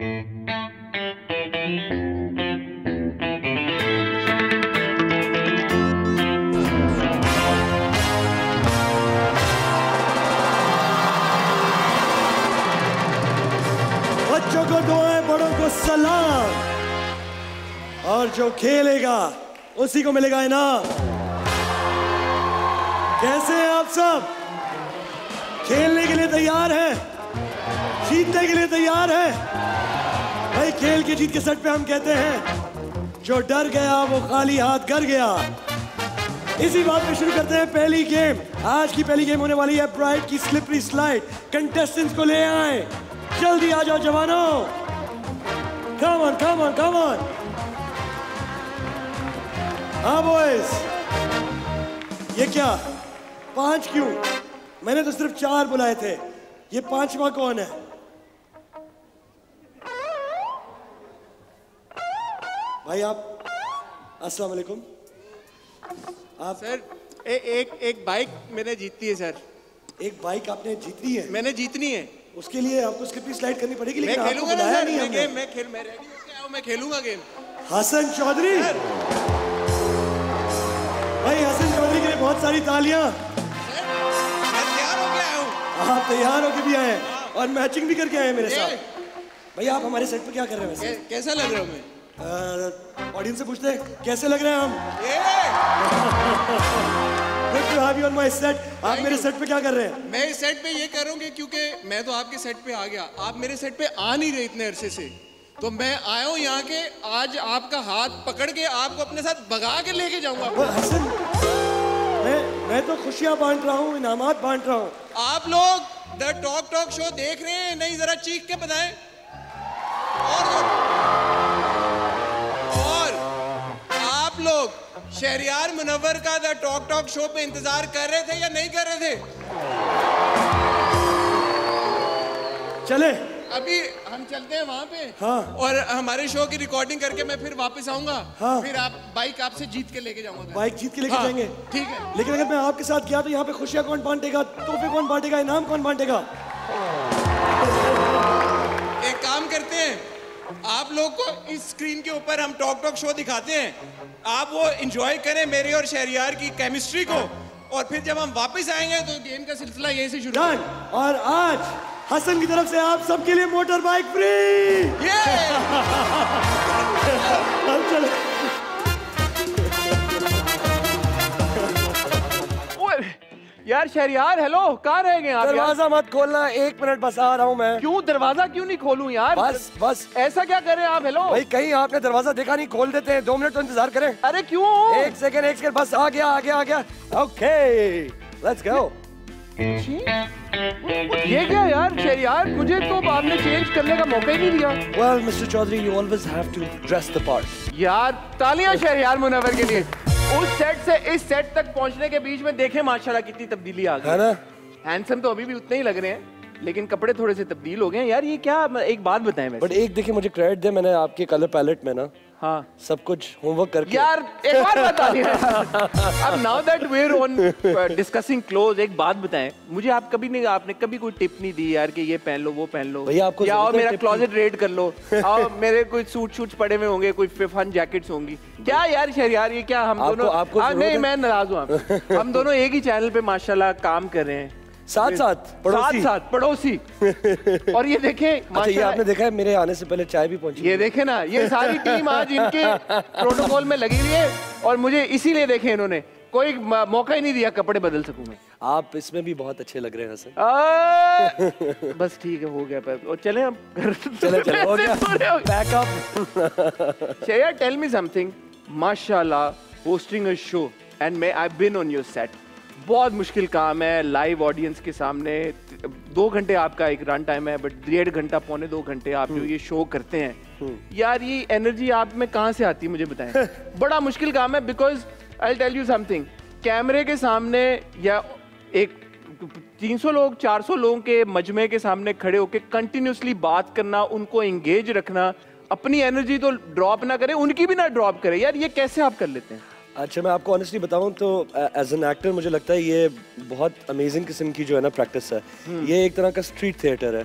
बच्चों को दुआएं, बड़ों को सलाम, और जो खेलेगा उसी को मिलेगा इनाम। कैसे हैं आप सब? खेलने के लिए तैयार हैं? जीतने के लिए तैयार हैं? भाई खेल की जीत के सट पे हम कहते हैं जो डर गया वो खाली हाथ कर गया। इसी बात पे शुरू करते हैं पहली गेम। आज की पहली गेम होने वाली है ब्राइट की स्लिपरी स्लाइड। कंटेस्टेंट्स को ले आए, जल्दी आ जाओ जवानों। Come on come on come on. हाँ बॉयज, ये क्या 5 क्यों? मैंने तो सिर्फ 4 बुलाए थे, ये 5वां कौन है? भाई आप, अस्सलाम वालेकुम। आप सर एक बाइक मैंने जीती है सर। एक बाइक आपने जीतनी है? मैंने जीतनी है। उसके लिए आपको स्लिपरी स्लाइड करनी पड़ेगी, लेकिन मैं आपको खेलूंगा ना बुलाया सर, नहीं मैं हमने। गेम मैं रेडी होके आया हूं, मैं खेलूंगा गेम। हसन चौधरी, भाई हसन चौधरी के लिए बहुत सारी तालियां। मैं तैयार होके आया हूं। आप तैयार होके भी आए हैं और मैचिंग भी करके आए हैं मेरे साथ। भाई आप हमारे सेट पे क्या कर रहे हैं वैसे? कैसा लग रहा हूं मैं? ऑडियंस से पूछते हैं कैसे लग रहे हैं हम। Good to have you on my set। आप मेरे सेट पे क्या कर रहे हैं? मैं इस सेट पे ये कर रहा हूँ क्योंकि मैं तो आपके सेट पे आ गया, आप मेरे सेट पे आ नहीं रहे इतने अरसे से, तो मैं आया हूँ यहाँ के आज आपका हाथ पकड़ के आपको अपने साथ भगा के लेके जाऊंगा। हसन, मैं तो खुशियाँ बांट रहा हूँ, इनामात बांट रहा हूँ। आप लोग द टॉक शो देख रहे हैं? नहीं, जरा चीख के बताएं। और आप लोग शहरियार मुनव्वर का द टॉक शो पे इंतजार कर रहे थे या नहीं कर रहे थे? चले अभी हम चलते हैं वहाँ पे। हाँ। और हमारे शो की रिकॉर्डिंग करके मैं फिर वापस आऊंगा। हाँ। फिर आप बाइक आपसे जीत के लेके जाऊंगा। बाइक जीत के लेके हाँ, जाएंगे? ठीक है। लेकिन अगर मैं आपके साथ गया तो यहाँ पे खुशियाँ कौन बांटेगा, तोहफे कौन बांटेगा, इनाम कौन बांटेगा? एक काम करते हैं, आप लोग को इस स्क्रीन के ऊपर हम टॉक शो दिखाते हैं, आप वो एंजॉय करें मेरे और शहरियार की केमिस्ट्री को, और फिर जब हम वापस आएंगे तो गेम का सिलसिला यहीं से शुरू। डन। और आज हसन की तरफ से आप सबके लिए मोटर बाइक फ्री। चलो यार शहरियार, हेलो, कहाँ रह गए आप? दरवाजा मत खोलना, 1 मिनट बस आ रहा हूँ मैं। क्यों दरवाजा क्यों नहीं खोलूं यार? बस ऐसा क्या कर रहे हैं आप? हेलो भाई, कहीं आपने दरवाजा देखा नहीं? खोल देते हैं, 2 मिनट तो इंतजार करें। अरे क्यों? 1 सेकंड बस, आ गया। Okay let's go. ये क्या यार शहरियार, मुझे तो आपने चेंज करने का मौका ही नहीं दिया। Well mister Chaudhary, you always have to dress the part. यार तालियां शहरियार मुनव्वर के लिए। उस सेट से इस सेट तक पहुंचने के बीच में देखें माशाल्लाह कितनी तब्दीली आ गई है ना। हैंडसम तो अभी भी उतने ही लग रहे हैं, लेकिन कपड़े थोड़े से तब्दील हो गए हैं यार। ये क्या, एक बात बताएं वैसे। बट एक देखिए, मुझे क्रेडिट दे, मैंने आपके कलर पैलेट में ना हाँ सब कुछ होमवर्क करके। यार एक बात बता दिया। अब now that we are on discussing cloth, एक बात बताएं मुझे, आपने कभी कोई टिप नहीं दी यार कि ये पहन लो वो पहन लो, भैया आपको या आओ मेरा क्लोजेट रेड कर लो, आओ मेरे कोई सूट पड़े हुए होंगे, कोई फन जैकेट्स होंगी क्या यार शहरियार? ये क्या हम दोनों नहीं, मैं नाराज हूँ। हम दोनों एक ही चैनल पे माशाल्लाह काम कर रहे हैं, साथ पड़ोसी। और ये देखें, अच्छा ये आपने देखा है मेरे आने से पहले चाय भी पहुंची? ये देखे ना, ये सारी टीम आज इनके प्रोटोकॉल में लगी हुई है, और मुझे इसीलिए देखे इन्होंने कोई मौका ही नहीं दिया कपड़े बदल सकूं मैं। आप इसमें भी बहुत अच्छे लग रहे हैं हसन। बस ठीक है, हो गया पर, और चलें अब घर। चले हो गया, pack up. Sheya, tell me something. माशाल्लाह, hosting a show and I have been on your set, बहुत मुश्किल काम है, लाइव ऑडियंस के सामने 2 घंटे आपका एक रन टाइम है, बट 1.5 घंटा 1.25 घंटे आप जो ये शो करते हैं यार, ये एनर्जी आप में कहाँ से आती है मुझे बताएं। बड़ा मुश्किल काम है, because I tell you something, कैमरे के सामने या एक 300 लोग 400 लोगों के मजमे के सामने खड़े होकर कंटिन्यूसली बात करना, उनको एंगेज रखना, अपनी एनर्जी तो ड्रॉप ना करें, उनकी भी ना ड्रॉप करें यार, ये कैसे आप कर लेते हैं? अच्छा मैं आपको ऑनेस्टली बताऊं तो एज एन एक्टर मुझे लगता है ये बहुत अमेजिंग किस्म की जो है ना प्रैक्टिस है। ये एक तरह का स्ट्रीट थिएटर है,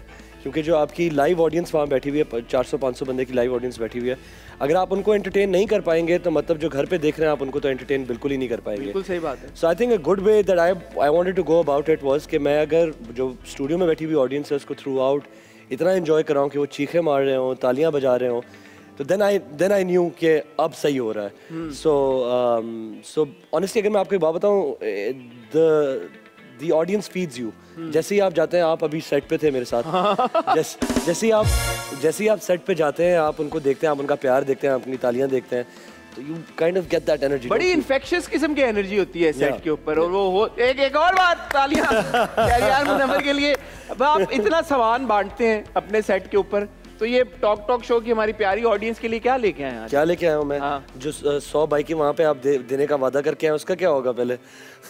क्योंकि जो आपकी लाइव ऑडियंस वहाँ बैठी हुई है, 400-500 बंदे की लाइव ऑडियंस बैठी हुई है, अगर आप उनको एंटरटेन नहीं कर पाएंगे तो मतलब जो घर पे देख रहे हैं आप उनको तो एंटरटेन बिल्कुल ही नहीं कर पाएंगे। बिल्कुल सही बात है। So I think a good way that I wanted to go about it was कि मैं अगर जो स्टूडियो में बैठी हुई ऑडियंस है उसको थ्रू आउट इतना एंजॉय कराऊँ कि वो चीखे मार रहे हों, तालियां बजा रहे हों, तो देन आई न्यू कि अब सही हो रहा है। सो ऑनेस्टली अगर मैं आपको एक बात बताऊँ, द ऑडियंस फीड्स यू। जैसे ही आप जाते हैं, आप अभी सेट पे थे मेरे साथ, जैसे ही आप सेट पे जाते हैं, आप उनको देखते हैं, आप उनका प्यार देखते हैं, आप उनकी तालियां देखते हैं, तो you kind of get that energy. बड़ी इन्फेक्शियस किस्म की एनर्जी होती है सेट के ऊपर। और वो एक और बात, तालियां शहरयार मुनव्वर के लिए। अब आप इतना सामान बांटते हैं अपने सेट के ऊपर, तो ये टॉक शो की हमारी प्यारी ऑडियंस के लिए क्या लेके आए हैं? क्या लेके आया हूँ मैं? जो 100 बाइकें वहाँ पे आप देने का वादा करके आए, उसका क्या होगा पहले?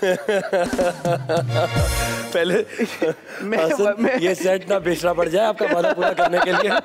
पहले मैं ये सेट ना बेचना पड़ जाए आपका वादा पूरा करने के लिए।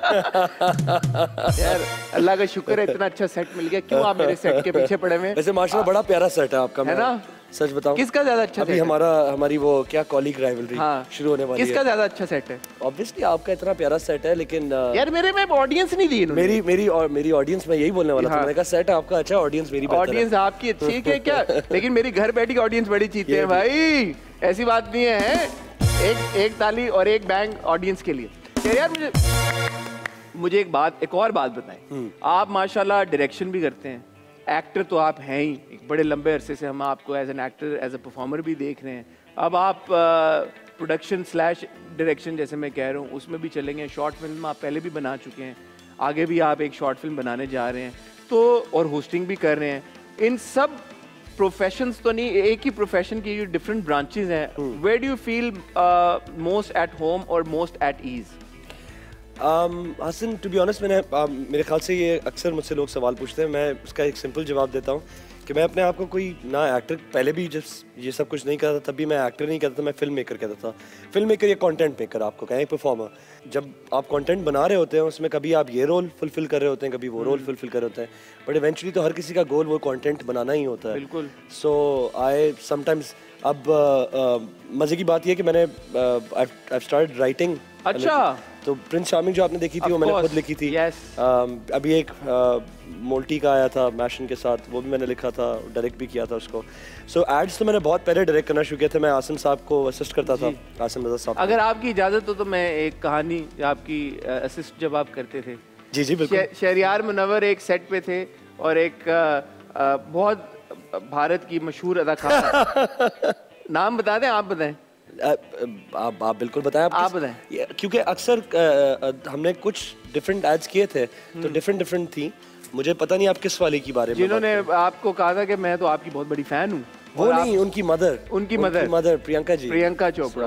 यार अल्लाह का शुक्र है इतना अच्छा सेट मिल गया। क्यों आप मेरे सेट के पीछे पड़े हुए हैं? वैसे माशाल्लाह बड़ा प्यारा सेट है आपका, है ना? सच बताऊं, किसका ज्यादा अच्छा अभी हमारी वो क्या कॉलीग राइवलरी शुरू होने वाली है। किसका ज्यादा अच्छा सेट है? ऑब्वियसली आपका इतना प्यारा सेट है, लेकिन यार मेरे में ऑडियंस नहीं दी इन्होंने। मेरी ऑडियंस, मैं यही बोलने वाला था। मैंने कहा सेट आपका अच्छा, ऑडियंस मेरी बेहतर है। ऑडियंस आपकी अच्छी है क्या? लेकिन मेरी घर बैठी ऑडियंस बड़ी चीते हैं भाई, ऐसी बात नहीं है। एक ताली और एक बैंग ऑडियंस के लिए। यार मुझे एक और बात बताएं। आप माशाल्लाह डायरेक्शन भी करते हैं, एक्टर तो आप हैं ही, एक बड़े लंबे अरसे से हम आपको as an actor, as a performer भी देख रहे हैं। अब आप प्रोडक्शन स्लैश डायरेक्शन, जैसे मैं कह रहा हूँ, उसमें भी चलेंगे। शॉर्ट फिल्म आप पहले भी बना चुके हैं, आगे भी आप एक शॉर्ट फिल्म बनाने जा रहे हैं, तो और होस्टिंग भी कर रहे हैं। इन सब प्रोफेशंस तो नहीं, एक ही प्रोफेशन की जो डिफरेंट ब्रांचेस हैं, where do you feel most at home और most at ease? Hasan, to be honest, मेरे ख्याल से ये अक्सर मुझसे लोग सवाल पूछते हैं, मैं उसका एक सिंपल जवाब देता हूँ कि मैं अपने आप को कोई ना एक्टर, पहले भी जब ये सब कुछ नहीं करता तब भी मैं एक्टर नहीं कहता था, मैं फिल्म मेकर कहता था। फिल्म मेकर या कंटेंट मेकर आपको कहें, परफॉर्मर। जब आप कंटेंट बना रहे होते हैं उसमें कभी आप ये रोल फुलफिल कर रहे होते हैं, कभी वो रोल फुलफिल कर रहे होते हैं, बट इवेंचुअली तो हर किसी का गोल वो कंटेंट बनाना ही होता है। बिल्कुल। सो आई समटाइम्स, अब मज़े की बात ये है कि मैंने आई स्टार्टेड राइटिंग। अच्छा। तो प्रिंस चार्मिंग जो आपने देखी थी वो मैंने खुद लिखी थी। yes. अभी एक मोल्टी का आया था मैशन के साथ, वो भी मैंने लिखा था, डायरेक्ट भी किया था उसको। सो एड्स तो मैंने बहुत पहले डायरेक्ट करना शुरू किया था, मैं आसिम साहब को असिस्ट करता था, आसिम रज़ा साहब। अगर आपकी इजाज़त हो तो मैं एक कहानी आपकी असिस्ट जब आप करते थे। जी जी बिल्कुल। शहरयार मुनव्वर एक सेट पे थे और एक बहुत भारत की मशहूर अदाकारा नाम बता दें, आप बताएं। आप बिल्कुल बताएं। आप बताएं। क्योंकि अक्सर हमने कुछ डिफरेंट एड्स किए थे तो डिफरेंट थी, मुझे पता नहीं आप किस वाले की बारे में। जिन्होंने आपको कहा था कि मैं तो आपकी बहुत बड़ी फैन हूँ। वो नहीं, उनकी मदर प्रियंका जी। प्रियंका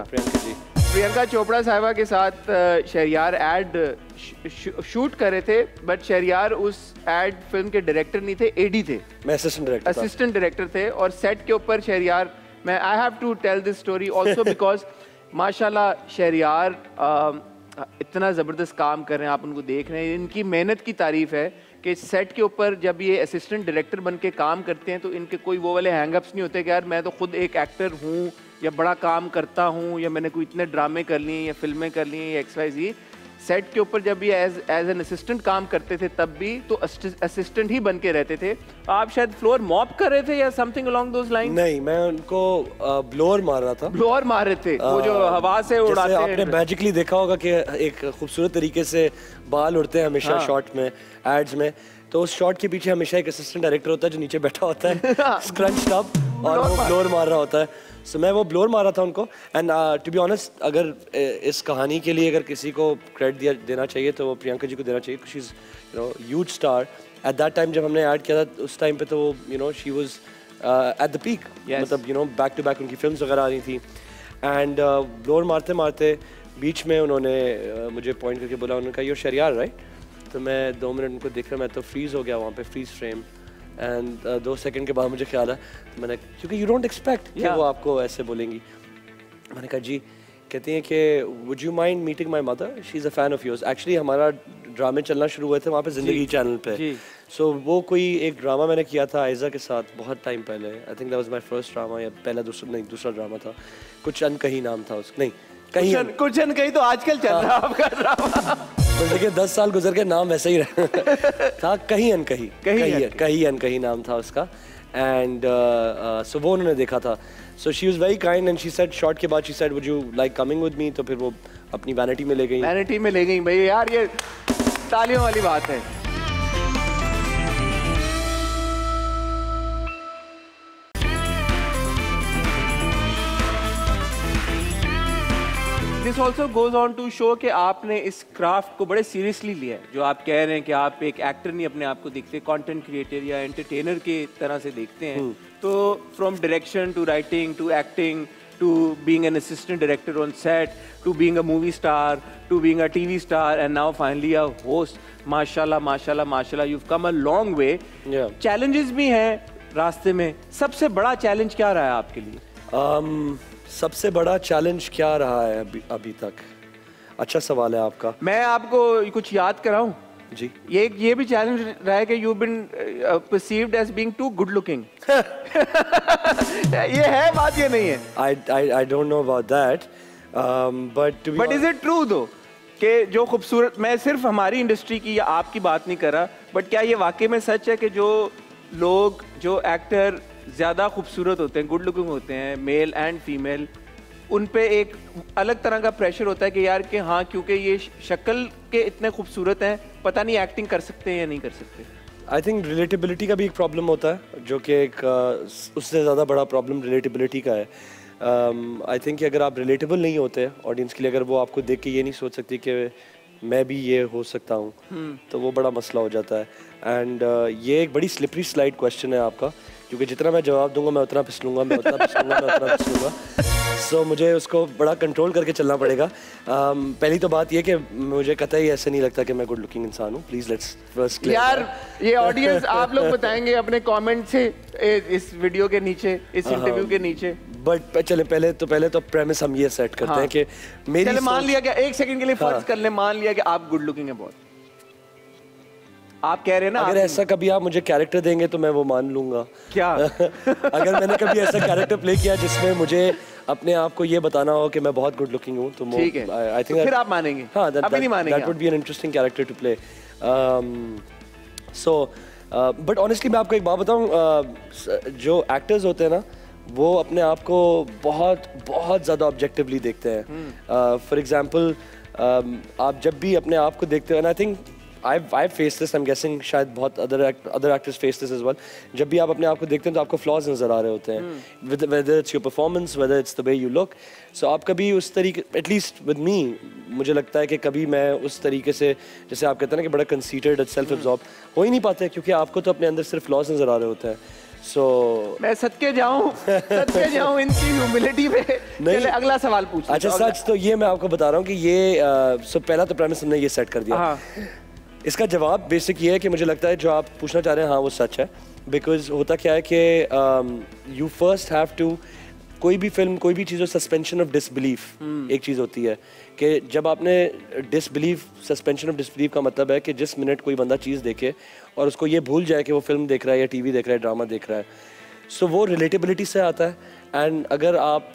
चोपड़ा साहिबा के साथ शहरयार एड शूट कर रहे थे, बट शहरयार उस एड फिल्म के डायरेक्टर नहीं थे, एडी थे। मैं असिस्टेंट डायरेक्टर थे। और सेट के ऊपर शहरयार, मैं I have to tell this story also because माशाल्लाह शहरयार इतना ज़बरदस्त काम कर रहे हैं, आप उनको देख रहे हैं, इनकी मेहनत की तारीफ है कि सेट के ऊपर जब ये असिस्टेंट डायरेक्टर बन के काम करते हैं तो इनके कोई वो वाले हैंगअप्स नहीं होते कि यार मैं तो खुद एक एक्टर हूँ या बड़ा काम करता हूँ या मैंने कोई इतने ड्रामे कर लिए या फिल्में कर ली या XYZ। सेट के ऊपर जब ये एज एन असिस्टेंट काम करते थे तब भी तो असिस्टेंट ही बन के रहते थे। आप शायद फ्लोर मॉप कर रहे थे या समथिंग अलोंग दोस लाइन? नहीं, मैं उनको ब्लोअर मार रहा था। ब्लोअर मार रहे थे, वो जो हवा से उड़ाते हैं। आपने मैजिकली देखा होगा कि एक खूबसूरत तरीके से बाल उड़ते हैं हमेशा शॉट में, एड्स में, तो उस शॉट के पीछे हमेशा एक असिस्टेंट डायरेक्टर होता है जो नीचे बैठा होता है स्क्रंच्ड अप, और वो ब्लोअर मार रहा होता है। सो मैं वो ब्लोअर मारा था उनको। एंड टू बी ऑनेस्ट, अगर इस कहानी के लिए अगर किसी को क्रेडिट देना चाहिए तो वो प्रियंका जी को देना चाहिए। She is huge star at that time. जब हमने ऐड किया था उस टाइम पे तो वो she was at the peak, मतलब बैक टू बैक उनकी फिल्म्स वगैरह आ रही थी। एंड ब्लोअर मारते मारते बीच में उन्होंने मुझे पॉइंट करके बोला, उन्होंने कहा योर शहरयार राइट? तो मैं 2 मिनट उनको देख रहा, मैं तो फ्रीज हो गया वहाँ पे, फ्रीज फ्रेम। एंड 2 सेकंड के बाद मुझे ख्याल है, तो मैंने, क्योंकि यू डोंट एक्सपेक्ट कि वो आपको ऐसे बोलेंगी, मैंने कहा जी, कहती हैं कि would you mind meeting my mother, she is a fan of yours. Actually हमारा ड्रामे चलना शुरू हुए थे वहाँ पे ज़िंदगी चैनल पे। सो वो कोई एक ड्रामा मैंने किया था आयज़ा के साथ बहुत टाइम पहले। I think that was my first drama, या पहला दूसरा ड्रामा था, कुछ अनकही नाम था उसका, नहीं कुछ कहीं तो आजकल चल रहा है आपका ड्रामा। तो देखिए 10 साल गुजर के नाम वैसे ही रहा था, कहीं अनकही नाम था उसका। एंड सो वो उन्होंने देखा था, so she was very kind and she said shot के बाद she said would you like coming with me, तो फिर वो अपनी वैनिटी में ले गई भाई यार, ये तालियों वाली बात है। This also goes on to show कि आपने इस क्राफ्ट को बड़े सीरियसली लिया है। जो आप कह रहे हैं कि आप एक एक्टर नहीं अपने आप को देखते, कंटेंट क्रिएटर या एंटरटेनर के तरह से देखते हैं। तो from direction to writing to acting to being an assistant director on set to being a movie star to being a TV star and now finally a host, माशाल्लाह you have come a long way. Challenges भी हैं रास्ते में, सबसे बड़ा challenge क्या रहा है आपके लिए? सबसे बड़ा चैलेंज क्या रहा है अभी तक? अच्छा सवाल है आपका। मैं आपको कुछ याद कराऊं जी। ये भी चैलेंज रहा है कि you been perceived as being too good looking. ये है बात, ये नहीं है? I don't know about that, but is it true though कि जो खूबसूरत, मैं सिर्फ हमारी इंडस्ट्री की या आपकी बात नहीं कर रहा, बट क्या ये वाकई में सच है कि जो लोग, जो एक्टर ज़्यादा खूबसूरत होते हैं, गुड लुकिंग होते हैं, मेल एंड फीमेल, उन पे एक अलग तरह का प्रेशर होता है कि यार कि हाँ क्योंकि ये शक्ल के इतने खूबसूरत हैं, पता नहीं एक्टिंग कर सकते हैं या नहीं कर सकते? आई थिंक रिलेटेबिलिटी का भी एक प्रॉब्लम होता है, जो कि एक उससे ज़्यादा बड़ा प्रॉब्लम रिलेटेबिलिटी का है। आई थिंक कि अगर आप रिलेटेबल नहीं होते ऑडियंस के लिए, अगर वो आपको देख के ये नहीं सोच सकती कि मैं भी ये हो सकता हूँ, तो वो बड़ा मसला हो जाता है। एंड ये एक बड़ी स्लिपरी स्लाइड क्वेश्चन है आपका, क्योंकि जितना मैं जवाब दूंगा मैं उतना फिसलूंगा, सो मुझे उसको बड़ा कंट्रोल करके चलना पड़ेगा। पहली तो बात ये कि मुझे कतई ऐसे नहीं लगता कि मैं गुड लुकिंग इंसान हूँ। प्लीज लेट्स फर्स्ट यार, ये ऑडियंस आप लोग बताएंगे अपने कमेंट से इस वीडियो के नीचे, इस इंटरव्यू के नीचे। बट चले पहले तो प्रेमिस हम ये सेट करते हैं कि मेरी मान लिया कि एक सेकंड के लिए फर्ज कर ले, मान लिया कि आप गुड लुकिंग है बहुत, आप कह रहे हैं ना, अगर ऐसा कभी आप मुझे कैरेक्टर देंगे तो मैं वो मान लूंगा। क्या? अगर मैंने कभी ऐसा कैरेक्टर प्ले किया जिसमें मुझे अपने आप को ये बताना हो कि मैं बहुत गुड लुकिंग हूँ, तो ठीक है, आई थिंक फिर आप मानेंगे। हाँ, अभी नहीं मानेंगे। That would be an interesting character to play. So but honestly मैं आपको एक बात बताऊँ, जो एक्टर्स होते हैं ना, वो अपने आप को बहुत बहुत ज़्यादा ऑब्जेक्टिवली देखते हैं। फॉर एग्जाम्पल आप जब भी अपने आप को देखते हो, and I think I've faced this, I'm guessing शायद बहुत other actors face this as well, जब भी आप अपने आप को देखते हैं तो आपको flaws नज़र आ रहे होते हैं, whether it's your performance, whether it's the way you look. So आप कभी उस तरीके, at least with me, मुझे लगता है कि कभी मैं उस तरीके से, जैसे आप कहते हैं ना कि बड़ा conceited, self-absorbed हो ही नहीं पाते, क्योंकि आपको तो अपने अंदर सिर्फ flaws नज़र आ रहे होते हैं। So मैं सदके जाऊं इनकी ह्यूमिलिटी पे। चले अगला सवाल पूछो। अच्छा, सच तो ये मैं आपको बता रहा हूँ कि ये पहला तो प्रेमिस हमने ये सेट कर दिया। इसका जवाब बेसिक ये है कि मुझे लगता है जो आप पूछना चाह रहे हैं, हाँ वो सच है। बिकॉज होता क्या है कि यू फर्स्ट हैव टू, कोई भी फिल्म, कोई भी चीज़ हो, सस्पेंशन ऑफ डिसबिलीफ एक चीज़ होती है कि जब आपने डिसबिलीफ, सस्पेंशन ऑफ डिसबिलीफ का मतलब है कि जिस मिनट कोई बंदा चीज़ देखे और उसको ये भूल जाए कि वो फिल्म देख रहा है या टीवी देख रहा है, ड्रामा देख रहा है, सो वो रिलेटेबिलिटी से आता है। एंड अगर आप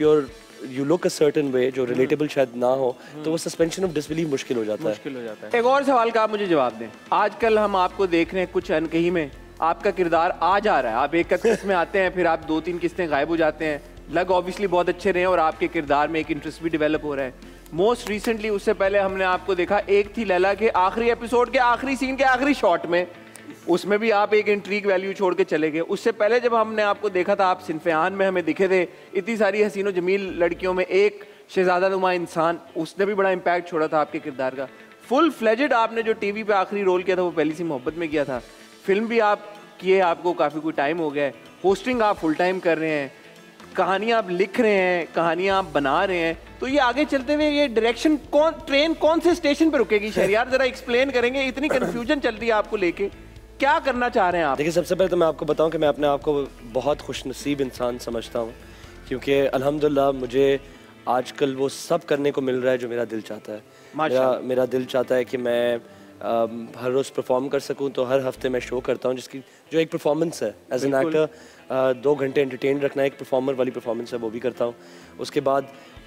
you look a certain way जो relatable शायद ना हो, तो वो suspension of disbelief मुश्किल हो जाता है। एक और सवाल का आप मुझे जवाब दें। आजकल हम आपको देख रहे हैं कुछ अनकही में आपका किरदार आ जा रहा है, आप एक किस्त में आते हैं, फिर आप 2-3 किस्तें गायब हो जाते हैं, लग ऑब्वियसली बहुत अच्छे रहे हैं और आपके किरदार में एक इंटरेस्ट भी डेवलप हो रहा है। मोस्ट रिसेंटली, उससे पहले हमने आपको देखा एक थी लैला के आखिरी एपिसोड के आखिरी सीन के आखिरी शॉट में, उसमें भी आप एक इंट्रीग वैल्यू छोड़ के चले गए। उससे पहले जब हमने आपको देखा था, आप सिनफियान में हमें दिखे थे, इतनी सारी हसीनो जमील लड़कियों में एक शहजादा नुमा इंसान, उसने भी बड़ा इम्पैक्ट छोड़ा था आपके किरदार का। फुल फ्लेजेड आपने जो टीवी पे आखिरी रोल किया था वो पहली सी मोहब्बत में किया था। फिल्म भी आप किए, आपको काफ़ी कोई टाइम हो गया है, होस्टिंग आप फुल टाइम कर रहे हैं, कहानियाँ आप लिख रहे हैं, कहानियाँ आप बना रहे हैं, तो ये आगे चलते हुए ये डायरेक्शन ट्रेन कौन से स्टेशन पर रुकेगी? शहरियार जरा एक्सप्लेन करेंगे, इतनी कन्फ्यूजन चल रही है आपको लेके, क्या करना चाह रहे हैं आप? देखिए, सबसे पहले तो मैं आपको बताऊं कि मैं अपने आप को बहुत खुशनसीब इंसान समझता हूं, क्योंकि अल्हम्दुलिल्लाह मुझे आजकल वो सब करने को मिल रहा है जो मेरा दिल चाहता है। मेरा दिल चाहता है कि मैं हर रोज़ परफॉर्म कर सकूं, तो हर हफ्ते मैं शो करता हूं जिसकी जो एक परफॉर्मेंस है एज एन एक्टर, 2 घंटे एंटरटेन रखना एक परफॉर्मर वाली परफॉर्मेंस है, वो भी करता हूँ। उसके बाद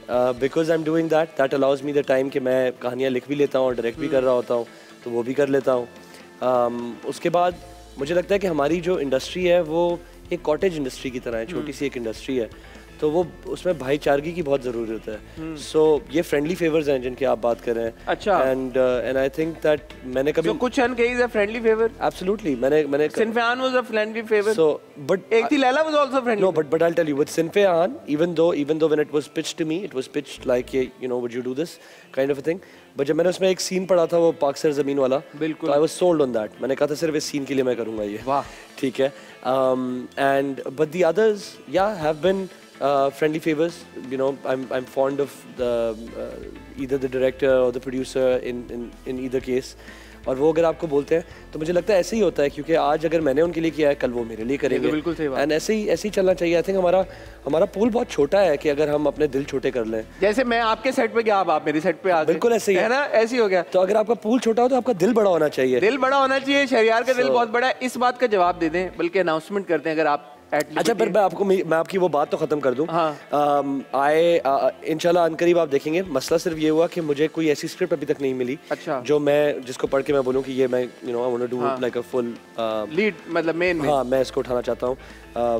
because I am doing that allows me the time कि मैं कहानियाँ लिख भी लेता हूँ और डायरेक्ट भी कर रहा होता हूँ, तो वो भी कर लेता हूँ। उसके बाद मुझे लगता है कि हमारी जो इंडस्ट्री है वो एक कॉटेज इंडस्ट्री की तरह है, छोटी सी एक इंडस्ट्री है, तो वो उसमें भाईचारगी की बहुत ज़रूरत है। सो ये फ्रेंडली फेवर्स हैं जिनकी आप बात कर रहे हैं। अच्छा। एंड आई थिंक दैट मैंने कभी कुछ is a friendly favour. Absolutely मैंने सिनफेहान was a friendly favour. So but एक थी Laila was also friendly. No, but I'll tell you, with Sinfehan, even though when it was pitched to me, it was pitched like, you know, would you do this kind of a thing. But जब मैंने उसमें एक scene पढ़ा था वो पाक sir ज़मीन वाला, बिल्कुल, तो I was sold on that. मैंने कहा था सिर्फ इस सीन के लिए मैं करूँगा ये। वाह, ठीक है। And but the others, yeah, have been friendly favors. You know, I'm fond of the either the director or the producer in either case. और वो अगर आपको बोलते हैं तो मुझे लगता है ऐसे ही होता है, क्योंकि आज अगर मैंने उनके लिए किया है कल वो मेरे लिए करेंगे। बिल्कुल सही बात। एंड ऐसे ही चलना चाहिए। आई थिंक हमारा पूल बहुत छोटा है कि अगर हम अपने दिल छोटे कर लें। जैसे मैं आपके सेट पे गया, आप मेरी सेट पे आ गए, बिल्कुल ऐसे ही है ना, ऐसे ही हो गया। तो अगर आपका पूल छोटा हो तो आपका दिल बड़ा होना चाहिए। दिल बड़ा होना चाहिए। शहरियार का दिल बहुत बड़ा है। इस बात का जवाब दे दें, बल्कि अनाउंसमेंट करते हैं अगर आप। अच्छा, पर मैं आपकी वो बात तो खत्म कर दूं। हाँ। इंशाल्लाह अनकरीब आप देखेंगे। मसला सिर्फ ये हुआ कि मुझे कोई ऐसी स्क्रिप्ट अभी तक नहीं मिली। अच्छा। जिसको पढ़ के मैं बोलूं कि ये मैं I want to do like a full lead, मतलब मेन में। हाँ, मैं इसको उठाना चाहता हूँ।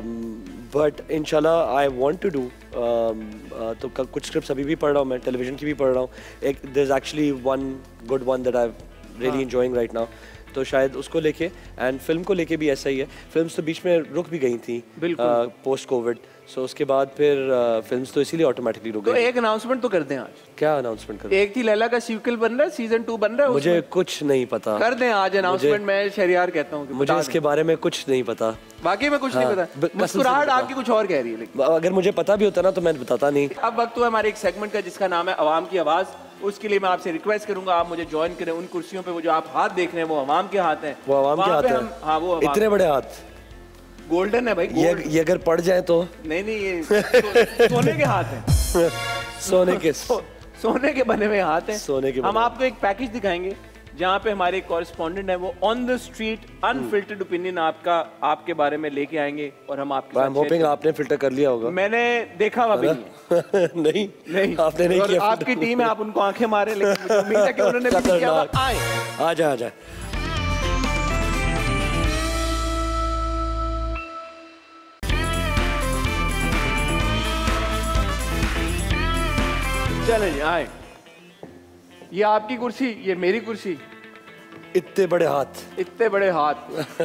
बट इंशाल्लाह आई वांट टू डू। तो कुछ स्क्रिप्ट्स अभी भी पढ़ रहा हूँ मैं, टेलीविजन की भी पढ़ रहा हूँ। एक there is actually one good one that I am really enjoying right now, तो शायद उसको लेके एंड फिल्म को लेके भी ऐसा ही है। फिल्म्स तो बीच में रुक भी गई थी पोस्ट कोविड, सो उसके बाद फिर फिल्म्स तो इसीलिए ऑटोमेटिकली रुक गई। तो एक अनाउंसमेंट तो कर दें आज। क्या अनाउंसमेंट कर? एक थी लैला का सीक्वल बन रहा है, सीजन 2 बन रहा है। मुझे कुछ नहीं पता। कर दें आज अनाउंसमेंट। मैं शहरियार कहता हूँ मुझे इसके बारे में कुछ नहीं पता। बाकी में कुछ नहीं पता। मुस्कुराहट आपकी कुछ और कह रही है, लेकिन अगर मुझे पता भी होता ना तो मैं बताता नहीं। अब वक्त हुआ हमारे एक सेगमेंट का जिसका नाम है अवाम की आवाज़। उसके लिए मैं आपसे रिक्वेस्ट करूंगा आप मुझे ज्वाइन करें उन कुर्सियों पे। वो जो आप हाथ देख रहे हैं वो अवाम के हाथ हैं। वो अवाम के हाथ हैं। हाँ, वो इतने बड़े हाथ गोल्डन है भाई। ये अगर पड़ जाए तो नहीं, ये सोने के हाथ हैं। सोने के बने हुए हाथ हैं। सोने के। हम आपको एक पैकेज दिखाएंगे जहाँ पे हमारे कॉरेस्पॉन्डेंट है वो on the street unfiltered opinion आपके बारे में लेके आएंगे और हम आपके साथ होपिंग आपने फिल्टर कर लिया होगा। मैंने देखा हुआ भी नहीं आपने नहीं किया। आपकी टीम है, आप उनको आंखें मारे, लेकिन मुझे उम्मीद है कि उन्होंने भी किया। आ जा चले जी, आए। ये आपकी कुर्सी, ये मेरी कुर्सी। इतने बड़े हाथ।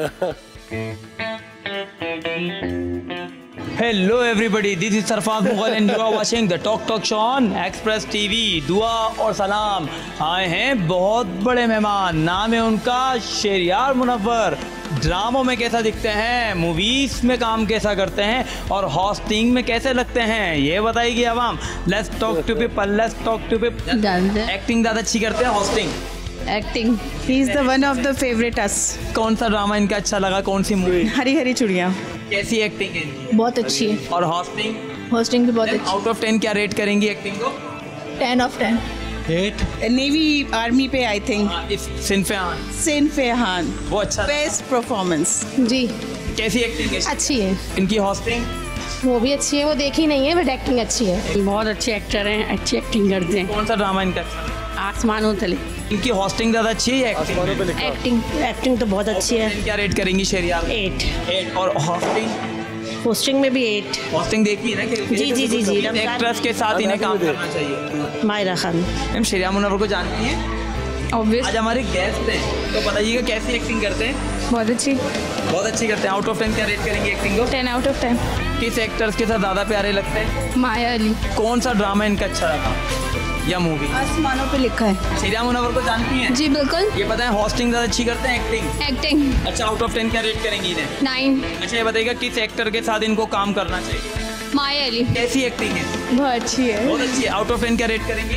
Hello everybody, this is Sarfaz Mughal and you are watching the Talk Show on Express TV। दुआ और सलाम। आए हैं बहुत बड़े मेहमान, नाम है उनका शहरियार मुनव्वर। ड्रामों में कैसा दिखते हैं, मूवीज में काम कैसा करते हैं और होस्टिंग में कैसे लगते हैं, ये बताइए आवाम। Let's talk to people. Acting ज़्यादा अच्छी करते हैं, hosting? Acting, he is the one of the favourite us. कौन सा ड्रामा इनका अच्छा लगा, कौन सी मूवी? हरी हरी चूड़ियाँ। कैसी एक्टिंग है इनकी? बहुत अच्छी है। और होस्टिंग? होस्टिंग भी बहुत अच्छी। आउट ऑफ 10 क्या रेट करेंगी एक्टिंग को? 10 of 10। 8। नेवी आर्मी पे आई थिंक। सिनफेहान वो अच्छा, बेस्ट परफॉर्मेंस। जी। कैसी एक्टिंग है? अच्छी है। इनकी होस्टिंग? वो भी अच्छी है, वो देखी नहीं है बट एक्टिंग अच्छी है। बहुत अच्छे एक्टर हैं, अच्छी एक्टिंग करते हैं। कौन सा ड्रामा इनका? आसमानों तले। इनकी होस्टिंग ज़्यादा अच्छी है या एक्टिंग तो बहुत अच्छी है। क्या रेट करेंगी शहरियार? 8। और होस्टिंग? होस्टिंग में भी 8। होस्टिंग देखी है ना? जी। एक्ट्रेस के साथ इन्हें काम करना चाहिए। मायरा खान। मैम शहरियार मुनव्वर को जानती हैं? ऑब्वियस। आज हमारे गेस्ट हैं, तो बताइएगा कैसी एक्टिंग करते हैं? बहुत अच्छी करते हैं। आउट ऑफ 10 क्या रेट करेंगे एक्टिंग को? 10 out of 10। किस एक्टर्स के साथ ज़्यादा प्यारे लगते हैं? माया अली। कौन सा ड्रामा इनका अच्छा लगा या मूवी? आसमानों पे लिखा है। शहरियार मुनव्वर को जानती हैं? जी बिल्कुल। ये बताएं होस्टिंग ज़्यादा अच्छी करते हैं एक्टिंग? अच्छा, आउट ऑफ 10 क्या रेट करेंगी इन्हें? 9। अच्छा, ये बताइएगा किस एक्टर के साथ इनको काम करना चाहिए? माया अली। कैसी एक्टिंग है? बहुत अच्छी है। बहुत अच्छी है। आउट ऑफ 10 क्या रेट करेंगी?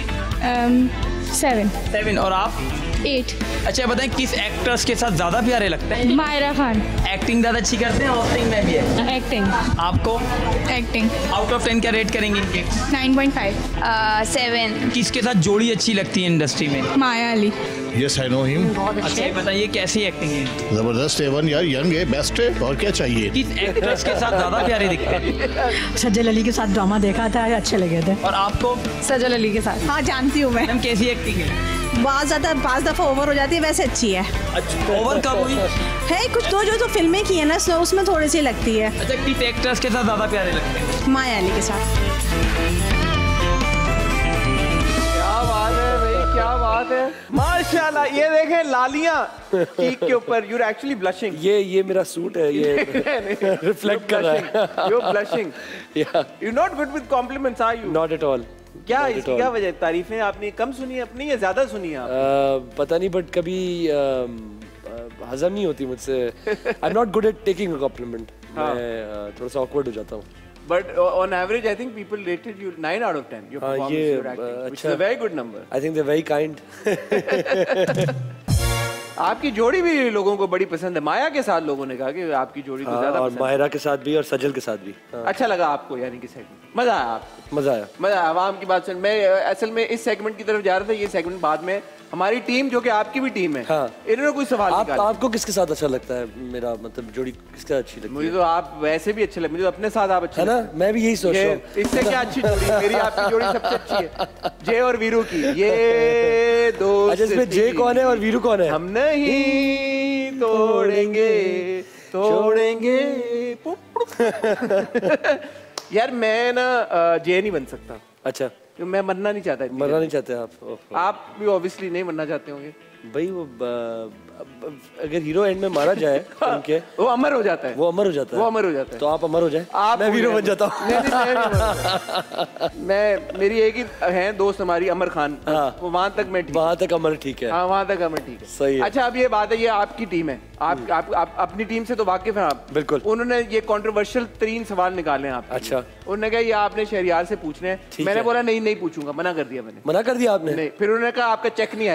7। और आप? 8। अच्छा, बताएं किस एक्ट्रेस के साथ ज्यादा प्यारे लगते हैं? मायरा खान। एक्टिंग ज्यादा अच्छी करते हैं, होस्टिंग में भी है? एक्टिंग। आपको? एक्टिंग। आउट ऑफ 10 क्या रेट करेंगी इनके? 9.5। 7। किसके साथ जोड़ी अच्छी लगती है इंडस्ट्री में? Maya Ali. Yes I know him. बहुत अच्छा अच्छे ये बताइए कैसी एक्टिंग है? जबरदस्त एवन यार, यंग है, बेस्ट है, और क्या चाहिए। किस एक्ट्रेस के साथ ज्यादा प्यारे दिखते हैं? सज्जल अली के साथ ड्रामा देखा था, अच्छे लगे थे। और आपको सजल अली के साथ। हाँ जानती हूँ मैं। मैडम कैसी एक्टिंग है? बहुत ज़्यादा 5 दफ़ा ओवर हो जाती है, वैसे अच्छी है। अच्छा ओवर कब हुई? है कुछ दो जो तो फिल्में की है ना उसमें थोड़ी सी लगती है। अच्छा किस एक्ट्रेस के साथ ज्यादा प्यारे लगते हैं? माया अली के साथ। क्या बात है भाई, क्या बात है, माशाल्लाह। ये देखें लालियां चीक के ऊपर। You are actually blushing. ये मेरा सूट है, ये रिफ्लेक्ट कर रहा है। You are blushing. या you not good with compliments are you? Not at all. क्या इसकी क्या वजह? तारीफें आपने कम सुनी है अपनी या ज्यादा सुनी है आप? पता नहीं, बट कभी हजम नहीं होती मुझसे। I am not good at taking a compliment. मैं थोड़ा सा ऑकवर्ड हो जाता हूँ। But on average, I think people rated you 9 out of 10. Your performance, ये your acting, which is a very good number. I think they're very kind. आपकी जोड़ी भी लोगों को बड़ी पसंद है। माया के साथ लोगों ने कहा कि आपकी जोड़ी को ज्यादा और पसंद माहिरा के साथ भी और सजल के साथ भी। अच्छा लगा आपको, यानी कि सेगमेंट मजा आया आपको? मजा आया। मजा आया। आवाम की बात सुन। मैं असल में इस सेगमेंट की तरफ जा रहा था। ये सेगमेंट बाद में हमारी टीम, जो कि आपकी भी टीम है, हाँ। इन्होंने कोई सवाल निकाले। आपको किसके साथ अच्छा लगता है? मेरा मतलब जोड़ी किसके साथ अच्छी लगती है? मुझे तो आप वैसे भी अच्छे लगते, मुझे तो अपने साथ आप अच्छे है ना, मैं भी यही सोच रहा हूँ। इससे क्या अच्छी जोड़ी? मेरी आपकी जोड़ी सबसे अच्छी है, जय और वीरू की। ये दोस्त। अच्छा, इसमें जय कौन है और वीरू कौन है? हम नहीं तोड़ेंगे तोड़ेंगे। यार मैं ना जय नहीं बन सकता। अच्छा, क्यों? मैं मरना नहीं चाहता। मरना नहीं चाहते आप? आप भी ऑब्वियसली नहीं मरना चाहते होंगे भाई। वो अगर हीरो एंड में मारा जाए उनके, वो अमर हो जाता है। वो अमर हो जाता है। वो अमर हो जाता है। तो आप अमर हो जाए, आप मैं वीरो बन जाता हूँ। मैं मेरी एक ही है दोस्त हमारी, अमर खान। हाँ। वो वहां तक मैं ठीक। वहां तक अमर ठीक है। हाँ वहां तक अमर ठीक है। सही है। अच्छा अब ये बात है, ये आपकी टीम है। आप अपनी टीम से तो वाकिफ हैं आप? बिल्कुल। उन्होंने ये कंट्रोवर्शियल 3 सवाल निकाले हैं आप। अच्छा। उन्होंने कहा ये आपने शहरियार से पूछने हैं। मैंने बोला नहीं पूछूंगा, मना कर दिया मैंने। मना कर दिया आपने? नहीं। फिर उन्होंने कहा आपका चेक नहीं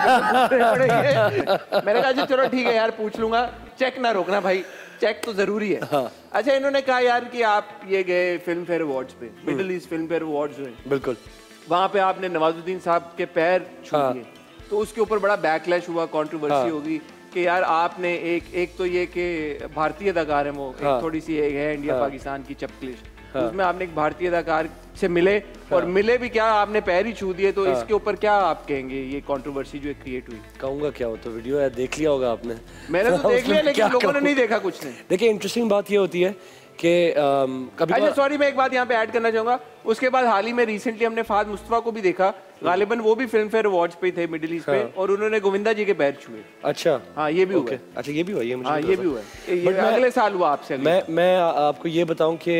आएगा। मैंने कहा चलो ठीक है यार, पूछ लूंगा, चेक ना रोकना भाई, चेक तो जरूरी है। हाँ। अच्छा इन्होंने कहा यार कि आप ये गए फिल्म फेयर अवार्ड्स पे, middle east Filmfare awards हुए, बिल्कुल, वहां पे आपने नवाजुद्दीन साहब के पैर छू दिए। तो उसके ऊपर बड़ा बैकलैश हुआ, कंट्रोवर्सी होगी कि यार आपने एक तो ये कि भारतीय अदाकार है वो, एक थोड़ी सी है इंडिया पाकिस्तान की चपकलिश, उसमें आपने एक भारतीय अदाकार से मिले और मिले भी क्या, आपने पैर ही छू दिए। तो इसके ऊपर क्या आप कहेंगे, ये कंट्रोवर्सी जो क्रिएट हुई? कहूँगा क्या, हो तो वीडियो है, देख लिया होगा आपने। मैंने तो देख लिया, लेकिन लोगों ने नहीं देखा कुछ नहीं। देखिए इंटरेस्टिंग बात ये होती है कि कभी अच्छा सॉरी, मैं एक बात यहाँ पे ऐड करना चाहूंगा। उसके बाद हाल ही में रिसेंटली हमने फाद मुस्तफा को भी देखा, गालिबन वो भी फिल्म फेयर अवार्ड्स पे थे मिडिल ईस्ट पे, और उन्होंने गोविंदा जी के पैर छुए। अच्छा हाँ ये भी हुआ। अच्छा ये भी हुआ, ये मुझे हाँ ये भी हुआ, ये अगले साल हुआ आपसे। मैं आपको ये बताऊं कि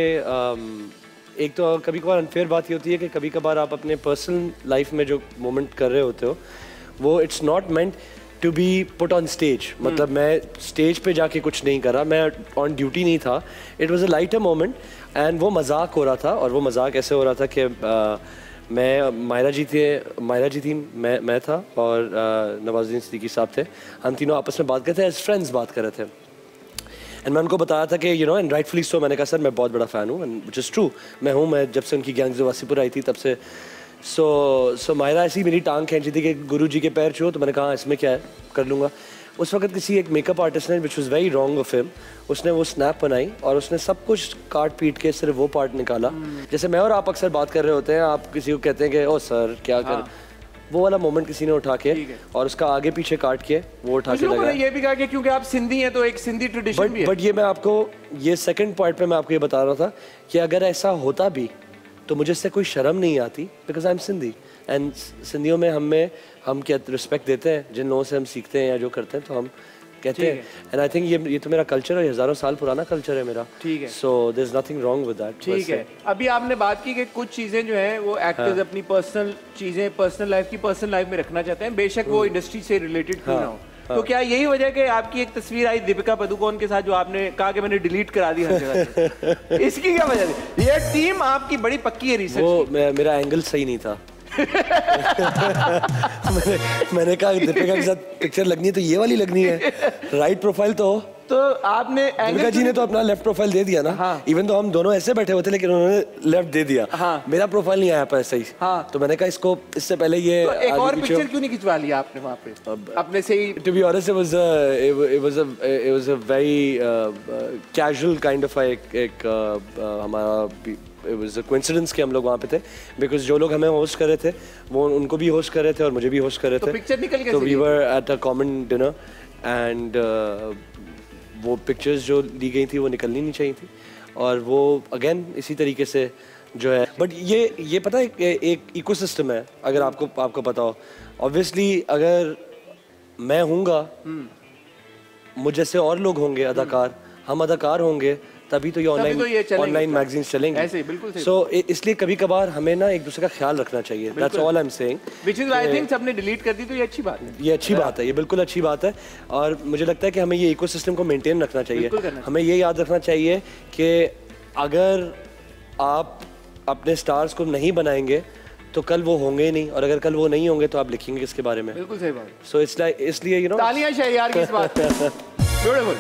एक तो कभी कभार अनफेयर बात ये होती है कि कभी कभार आप अपने पर्सनल लाइफ में जो मोमेंट कर रहे होते हो वो it's not meant to be put on stage. मतलब मैं स्टेज पे जाके कुछ नहीं करा, मैं ऑन ड्यूटी नहीं था, it was a lighter moment and वो मजाक हो रहा था। और वो मजाक ऐसे हो रहा था कि मैं माहिरा जी थी, मैं था और नवाजुद्दीन सिद्दीकी साहब थे, हम तीनों आपस में बात कर रहे थे, एज फ्रेंड्स बात कर रहे थे। एंड मैं उनको बताया था कि एंड राइटफुली सो, मैंने कहा सर मैं बहुत बड़ा फ़ैन हूँ, एंड विच इज़ ट्रू, मैं जब से उनकी गैंग्स वासीपुर आई थी तब से। सो माहिरा ऐसी मेरी टांग खींची थी कि गुरु जी के पैर छुओ, तो मैंने कहा इसमें क्या है, कर लूँगा। उस वक्त किसी एक मेकअप आर्टिस्ट ने, which was very wrong of him, उसने वो स्नैप बनाई और उसने सब कुछ काट पीट के सिर्फ वो पार्ट निकाला। जैसे मैं और आप अक्सर बात कर रहे होते हैं, आप किसी को कहते हैं कि ओ सर क्या कर, वो वाला मोमेंट किसी ने उठा के और उसका आगे पीछे काट के वो उठा के लगाया। ये भी कहा कि क्योंकि आप सिंधी हैं तो एक सिंधी ट्रेडिशन भी है। बट ये मैं आपको, ये सेकंड पार्ट पे मैं आपको ये बता रहा था कि अगर ऐसा होता भी तो मुझे इससे कोई शर्म नहीं आती, because I am Sindhi and सिंधियों में हम क्या रिस्पेक्ट देते हैं, जिन लोगों से हम सीखते हैं या जो करते हैं तो हम कहते हैं। एंड आई थिंक ये तो मेरा कल्चर है, हज़ारों साल पुराना कल्चर है मेरा। ठीक है। So there is nothing wrong with that. ठीक है। अभी आपने बात की कि कुछ चीजें जो हैं वो एक्टर्स अपनी पर्सनल चीजें पर्सनल लाइफ में रखना चाहते हैं, बेशक वो इंडस्ट्री से रिलेटेड क्यों ना हो। तो क्या यही वजह है कि आपकी एक तस्वीर आई दीपिका पादुकोण के साथ जो आपने कहा कि मैंने डिलीट करा दी हर जगह से? इसकी क्या वजह थी? ये टीम आपकी बड़ी पक्की है रिसर्च। वो मेरा एंगल सही नहीं था। मैंने कहा दीपिका के साथ पिक्चर लगनी है तो ये वाली लगनी है, राइट प्रोफाइल तो तो आपने दुर्गा जी ने तो अपना लेफ्ट प्रोफाइल दे दिया ना। हाँ। इवन तो हम दोनों ऐसे बैठे हुए थे लेकिन उन्होंने लेफ्ट दे दिया। हाँ। मेरा प्रोफाइल नहीं आया पर सही। हाँ। तो मैंने कहा इसको इससे पहले ये तो एक और पिक्चर क्यों नहीं खिंचवा लिया आपने वहाँ पे अपने से ही? To be honest, it was a very casual kind of एक हमारा it was a coincidence कि हम लोग वहाँ पे थे because जो लोग हमें होस्ट कर रहे थे वो उनको भी होस्ट कर रहे थे और मुझे भी होस्ट कर रहे थे। तो पिक्चर निकल कैसे? तो we were at a common dinner and वो पिक्चर्स जो ली गई थी वो निकलनी नहीं चाहिए थी और वो अगेन इसी तरीके से जो है। बट ये पता है एक इकोसिस्टम है अगर आपको पता हो। ऑब्वियसली अगर मैं हूँगा मुझ जैसे और लोग होंगे अदाकार, हम अदाकार होंगे तभी तो ये ऑनलाइन मैगजीन्स चलेंगे। ऐसे बिल्कुल सही। सो इसलिए कभी कभार हमें ना एक दूसरे का ख्याल रखना चाहिए। That's all I am saying. Which is I think सबने डिलीट कर दी तो ये अच्छी बात है। ये अच्छी बात है, ये बिल्कुल अच्छी बात है और मुझे लगता है कि हमें ये इकोसिस्टम को मेंटेन रखना चाहिए। हमें ये याद रखना चाहिए कि अगर आप अपने स्टार्स को नहीं बनाएंगे तो कल वो होंगे ही नहीं और अगर कल वो नहीं होंगे तो आप लिखेंगे किसके बारे में? बिल्कुल सही बात। सो इसलिए यू नो तालियां शहरयार की इस बात पे। ब्यूटीफुल।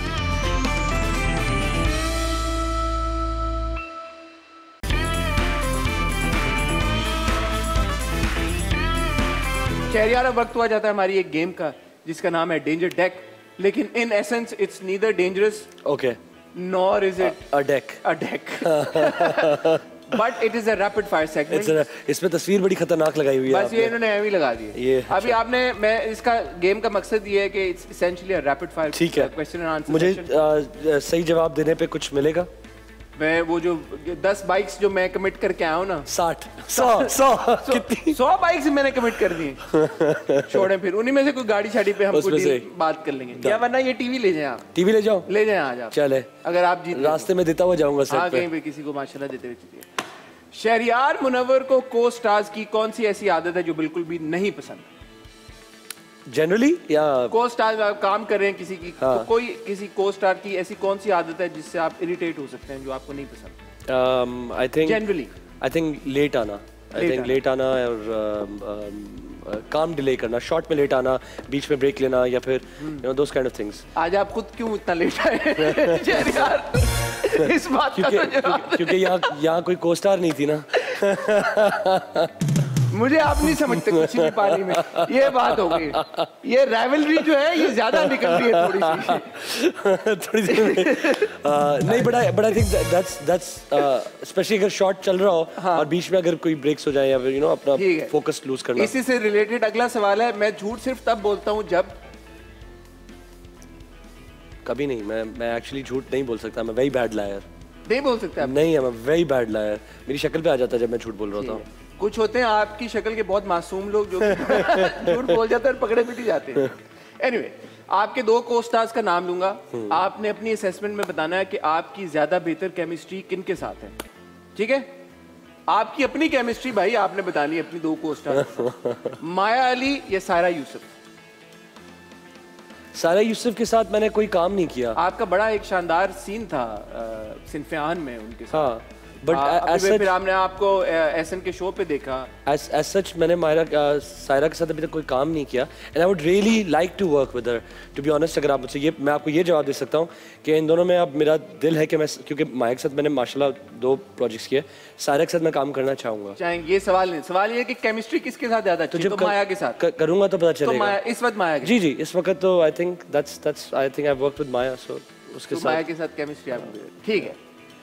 शहरयार अब वक्त हुआ जाता है हमारी एक गेम का जिसका नाम है डेंजर डेक, लेकिन in essence it's neither dangerous okay nor is it a deck but it is a rapid fire segment. इसमें तस्वीर बड़ी खतरनाक लगाई हुई है। बस ये इन्होंने एम ही लगा दी है। अभी आपने मैं इसका गेम का मकसद ये है कि it's essentially a rapid fire. ठीक है, क्वेश्चन एंड आंसर। मुझे सही जवाब देने पे कुछ मिलेगा? मैं वो जो 10 बाइक्स जो मैं कमिट करके आया हूँ ना 100 बाइक्स मैंने कमिट कर दी। छोड़े फिर उन्हीं में से कोई गाड़ी शाड़ी पे हम कुछ बात कर लेंगे या वरना ये टीवी ले जाएं। आप टीवी ले जाओ, ले जाएं आज आप। चले अगर आप जीत रास्ते में देता हुआ जाऊंगा सेट पे। कहीं पे किसी को माशाल्लाह देते हुए चलिए। शहरयार मुनव्वर को को स्टार्स की कौन सी ऐसी आदत है जो बिल्कुल भी नहीं पसंद? जनरली या को स्टार आप काम कर रहे हैं किसी की तो कोई किसी को स्टार की ऐसी कौन सी आदत है जिससे आप इरिटेट हो सकते हैं जो आपको नहीं पसंद? I think generally I think late आना। आई थिंक लेट आना और काम डिले करना, शॉर्ट में लेट आना, बीच में ब्रेक लेना या फिर you know those kind of things. आज आप खुद क्यों इतना लेट आए यार? इस बात का क्योंकि यहाँ कोई को स्टार नहीं थी ना। मुझे आप नहीं समझते कुछ भी पानी में, ये बात हो गई। ये राइवलरी जो है ये ज्यादा निकल रही है थोड़ी सी नहीं but I think that's specially अगर शॉट चल रहा हो और बीच में अगर कोई ब्रेक्स हो जाए या फिर यू नो अपना फोकस लूज करना। इसी से रिलेटेड अगला सवाल है, मैं झूठ सिर्फ तब बोलता हूँ जब कभी नहीं। मैं एक्चुअली झूठ नहीं बोल सकता। मैं वेरी बैड लायर। नहीं बोल सकते? नहीं, मैं वेरी बैड लायर। मेरी शक्ल पे आ जाता है जब मैं झूठ बोल रहा होता हूँ। कुछ होते हैं आपकी शक्ल के बहुत मासूम लोग जो झूठ बोल जाते हैं और पकड़े पिटी जाते हैं। एनीवे, आपके 2 को स्टार्स का नाम लूंगा। आपने अपनी असेसमेंट में बताना है कि आपकी ज्यादा बेहतर केमिस्ट्री किन के साथ है। ठीक है, आपकी अपनी केमिस्ट्री भाई आपने बतानी है अपनी 2 को स्टार। माया अली या सायरा यूसुफ? सायरा यूसुफ के साथ मैंने कोई काम नहीं किया। आपका बड़ा एक शानदार सीन था सिनफियान में उनके साथ। हाँ, बट फिर हमने आपको एसएन के शो पे देखा। एज सच मैंने सायरा के साथ अभी तक कोई काम नहीं किया and I would really like to work with her. To be honest अगर आप मुझसे मैं आपको ये जवाब दे सकता हूँ कि इन दोनों में अब मेरा दिल है कि मैं, क्योंकि माया के साथ मैंने माशाल्लाह 2 प्रोजेक्ट्स किए, सायरा के साथ मैं काम करना चाहूँगा। ये सवाल नहीं, सवाल ये कि केमिस्ट्री किसके साथ ज्यादा अच्छी है? तो माया के साथ करूँगा तो पता चलेगा। तो इस वक्त माया के? जी इस वक्त तो I think that's I think I worked with Maya, so उसके साथ माया के साथ केमिस्ट्री आपकी ठीक है।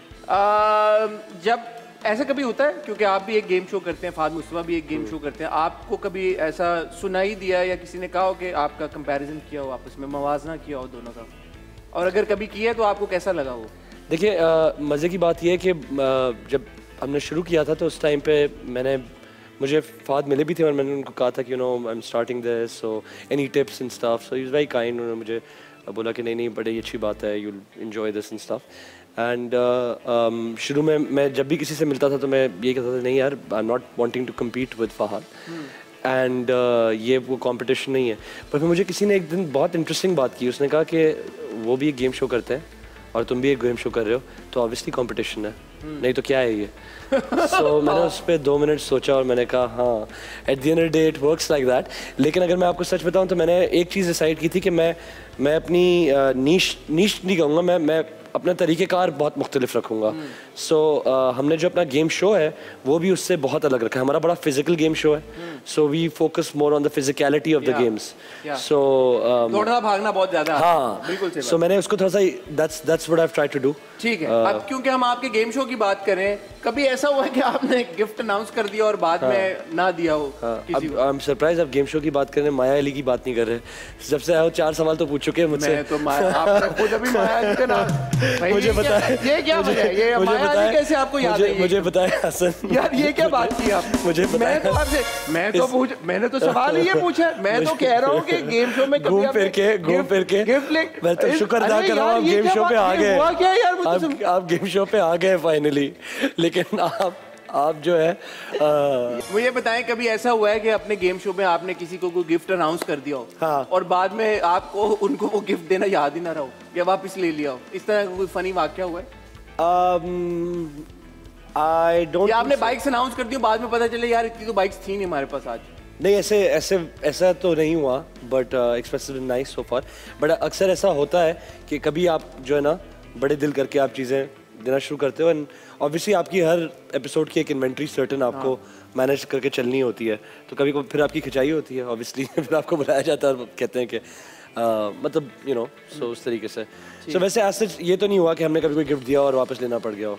जब ऐसा कभी होता है, क्योंकि आप भी एक गेम शो करते हैं, फाद मुस्तफा भी एक गेम शो करते हैं, आपको कभी ऐसा सुनाई दिया या किसी ने कहा हो कि आपका कंपैरिजन किया हो, आपस में मवाजना किया हो दोनों का, और अगर कभी किया है तो आपको कैसा लगा हो? देखिए मज़े की बात यह है कि जब हमने शुरू किया था तो उस टाइम पे मुझे फाद मिले भी थे और मैंने उनको कहा था कि you know I am starting this, so any tips and stuff. So he is very kind. उन्होंने मुझे बोला कि नहीं बड़ी अच्छी बात है, you will enjoy this and stuff. And शुरू में मैं जब भी किसी से मिलता था तो मैं ये कहता था नहीं यार, I am not wanting to compete with Fahad and ये वो कंपटीशन नहीं है। पर फिर मुझे किसी ने एक दिन बहुत इंटरेस्टिंग बात की। उसने कहा कि वो भी एक गेम शो करते हैं और तुम भी एक गेम शो कर रहे हो तो ऑब्वियसली कंपटीशन है, नहीं तो क्या है ये। सो मैंने उस पर 2 मिनट सोचा और मैंने कहा हाँ, at the end of the day it works like that. लेकिन अगर मैं आपको सच बताऊं तो मैंने एक चीज़ डिसाइड की थी कि मैं अपनी नीश नहीं कहूँगा, मैं अपना तरीक़ेकार बहुत मुख्तलिफ रखूँगा। सो हमने जो अपना गेम शो है वो भी उससे बहुत अलग रखा है। हमारा बड़ा फिजिकल गेम शो है, so we focus more on the physicality of the games. So दौड़ना भागना बहुत ज़्यादा, हाँ बिल्कुल सही। सो मैंने उसको थोड़ा सा that's what I've tried to do। ठीक है। अब क्योंकि हम आपके गेम शो की बात करें, कभी ऐसा हुआ है कि आपने गिफ्ट अनाउंस कर दिया और बाद में ना दिया हो किसी को? आई एम सरप्राइज आप गेम शो की बात कर रहे हैं, माया अली की बात नहीं कर रहे। जब से आए हो 4 सवाल तो पूछ चुके हैं मुझसे। मैं तो आपने खुद अभी माया अली का नाम मुझे बताया, ये क्या वजह है? ये माया अली कैसे आपको याद है? मुझे बताया हसन यार ये क्या बात की आप? मुझे मैंने तो सवाल ये पूछा, मैं तो कह रहा हूँ कि गेम शो में घूम फिर के मैं तो शुक्र अदा कर रहा हूँ आप गेम शो पे आ गए। हुआ क्या यार? आप गेम शो पे आ गए फाइनली। लेकिन आप जो है मुझे बताएं, कभी ऐसा हुआ है कि अपने गेम शो में आपने किसी को कोई गिफ्ट अनाउंस कर दिया हो, हाँ, और बाद में आपको उनको वो गिफ्ट देना याद ही ना रहा हो या वापस ले लिया हो? इस तरह का कोई फनी वाकया हुआ है? आई डोंट, या आपने बाइक्स अनाउंस कर दी बाद में पता चले यार इतनी तो बाइक्स थी नहीं हमारे पास आज? नहीं, ऐसा तो नहीं हुआ, but expressive nice so far. But अक्सर ऐसा होता है कि कभी आप जो है ना बड़े दिल करके आप चीज़ें देना शुरू करते हो, एंड ऑब्वियसली आपकी हर एपिसोड की एक इन्वेंट्री सर्टन आपको मैनेज करके चलनी होती है, तो कभी को फिर आपकी खिंचाई होती है ऑब्वियसली। फिर आपको बुलाया जाता है और कहते हैं कि मतलब यू नो, सो उस तरीके से। सो वैसे ऐसे ये तो नहीं हुआ कि हमने कभी कोई गिफ्ट दिया और वापस लेना पड़ गया हो।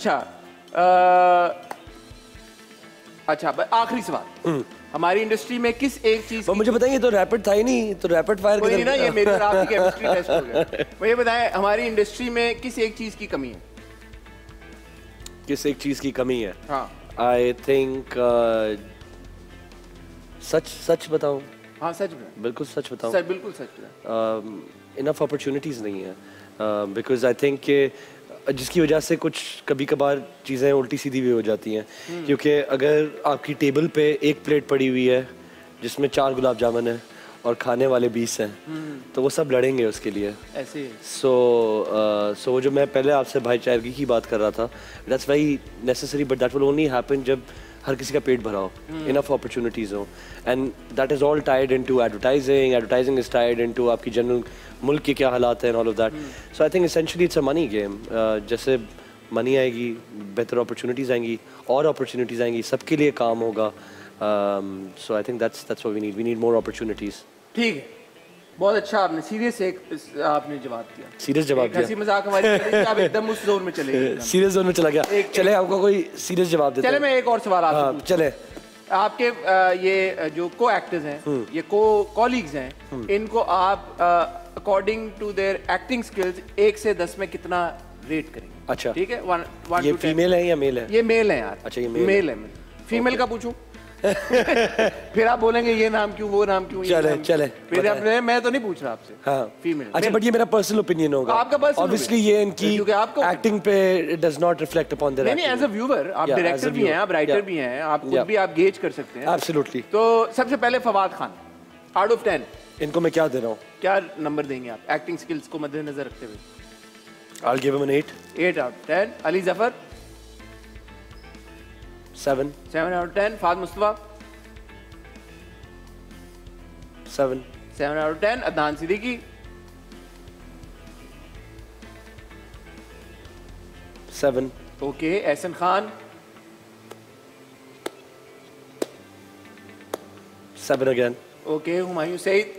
अच्छा, आखिरी सवाल, हमारी इंडस्ट्री में किस एक चीज, मुझे बताइए, तो रैपिड था ही नहीं, तो रैपिड फायर कोई नहीं ना, ये मेरी और आपकी केमिस्ट्री टेस्ट हो गया। मुझे बताएं, हमारी इंडस्ट्री में किस एक चीज की कमी है? किस एक चीज की कमी है? हाँ, आई थिंक सच बताऊं? हाँ सच में, बिल्कुल सच बताऊं, सच, बिल्कुल सच। इनफ अपॉर्चुनिटीज नहीं है, बिकॉज आई थिंक कि जिसकी वजह से कुछ कभी कभार चीज़ें उल्टी सीधी भी हो जाती हैं। क्योंकि अगर आपकी टेबल पे एक प्लेट पड़ी हुई है जिसमें 4 गुलाब जामुन है और खाने वाले 20 हैं, तो वो सब लड़ेंगे उसके लिए ऐसे। सो वो जो मैं पहले आपसे भाईचारगी की बात कर रहा था, that's very necessary, but that will only happen जब हर किसी का पेट भरा हो, इनफ अपॉर्चुनिटीज़ हो, and that is all tied into advertising is tied into आपकी जनरल मुल्क के क्या हालात हैं, all of that. So I think essentially it's a money game. जैसे मनी आएगी, बेहतर अपॉर्चुनिटीज़ आएंगी, और अपॉर्चुनिटीज़ आएंगी, सबके लिए काम होगा। So I think that's what we need more opportunities. ठीक है, बहुत अच्छा, आपने सीरियस आपने जवाब दिया, सीरियस जवाब दिया। हंसी मजाक हमारी आप एकदम उस जोन में चले गए, सीरियस जोन में चला गया। चले आपको कोई सीरियस जवाब देते हैं। चले मैं एक और सवाल आपसे पूछूं। चले, आपके ये जो को एक्टर्स हैं, ये को कॉलीग्स हैं, इनको आप according to their acting skills 1 से 10 में कितना रेट करेंगे? अच्छा, ठीक है, 1 ये to 10। फीमेल है या मेल है? ये मेल है यार। अच्छा, ये मेल है। फीमेल का पूछूं? फिर आप बोलेंगे ये नाम क्यों, वो नाम क्यों? चले फिर आपने, मैं तो नहीं पूछ रहा आपसे। हाँ, फीमेल। अच्छा, बट ये मेरा पर्सनल ओपिनियन होगा। आपका पर्सनल? ऑब्वियसली ये इनकी क्योंकि आपको एक्टिंग पे does not reflect upon their acting. नहीं, एज अ व्यूअर आप डायरेक्टर भी हैं, आप राइटर भी हैं, आप खुद भी आप गेज कर सकते हैं। एब्सोल्युटली। तो सबसे पहले फवाद खान, आउट ऑफ 10 इनको मैं क्या दे रहा हूँ? क्या नंबर देंगे आप एक्टिंग स्किल्स को मद्देनजर रखते हुए? I'll give him an 8. 8 out of 10। Ali Zafar 7 out of 10। Fahad Mustafa 7 out of 10। Adnan Siddiqui 7। Okay. Ahsan Khan 7 again। Okay. Humayun Saeed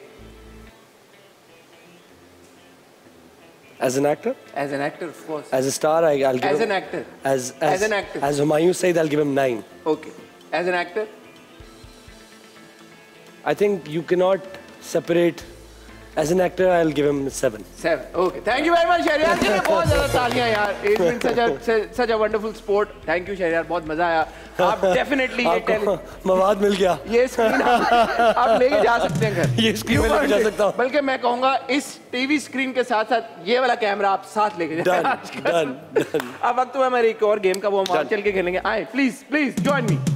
as an actor, as an actor of course, as a star I'll give as him, an actor, as an actor, as Humayun Saeed I'll give him 9। okay, as an actor I think you cannot separate, as an actor I'll give him 7। okay, thank you very much Shehryar के लिए बहुत ज़्यादा तालियां यार, it's been such a wonderful sport, thank you Shahryar, बहुत मजा आया। आप डेफिनेटली आपको मवाद मिल गया, ये स्क्रीन आप लेके जा सकते हैं घर, ये स्क्रीन में लेके जा सकता हूँ, बल्कि मैं कहूँगा इस टीवी स्क्रीन के साथ साथ ये वाला कैमरा आप साथ लेके जाए। डन। अब वक्त हुआ हमारे एक और गेम का, वो हम चल के खेलेंगे। आए प्लीज जॉइन मी।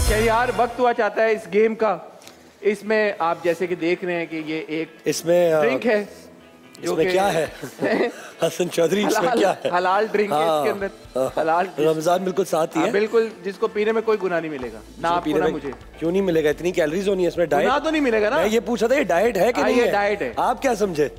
शहरयार वक्त हुआ चाहता है इस गेम का। इसमें आप जैसे कि देख रहे हैं कि ये एक इसमें ड्रिंक है। इसमें क्या है? हसन चौधरी, इसमें क्या है? हलाल ड्रिंक है इसके अंदर। हलाल रमजान बिल्कुल साथ ही है। बिल्कुल, जिसको पीने में कोई गुनाह नहीं मिलेगा, ना आपको ना मुझे। क्यों नहीं मिलेगा? इतनी कैलोरीज होनी है इसमें। डाइट गुनाह तो नहीं मिलेगा ना। मैं ये पूछा था ये डाइट है कि नहीं है? डाइट है। आप क्या समझे?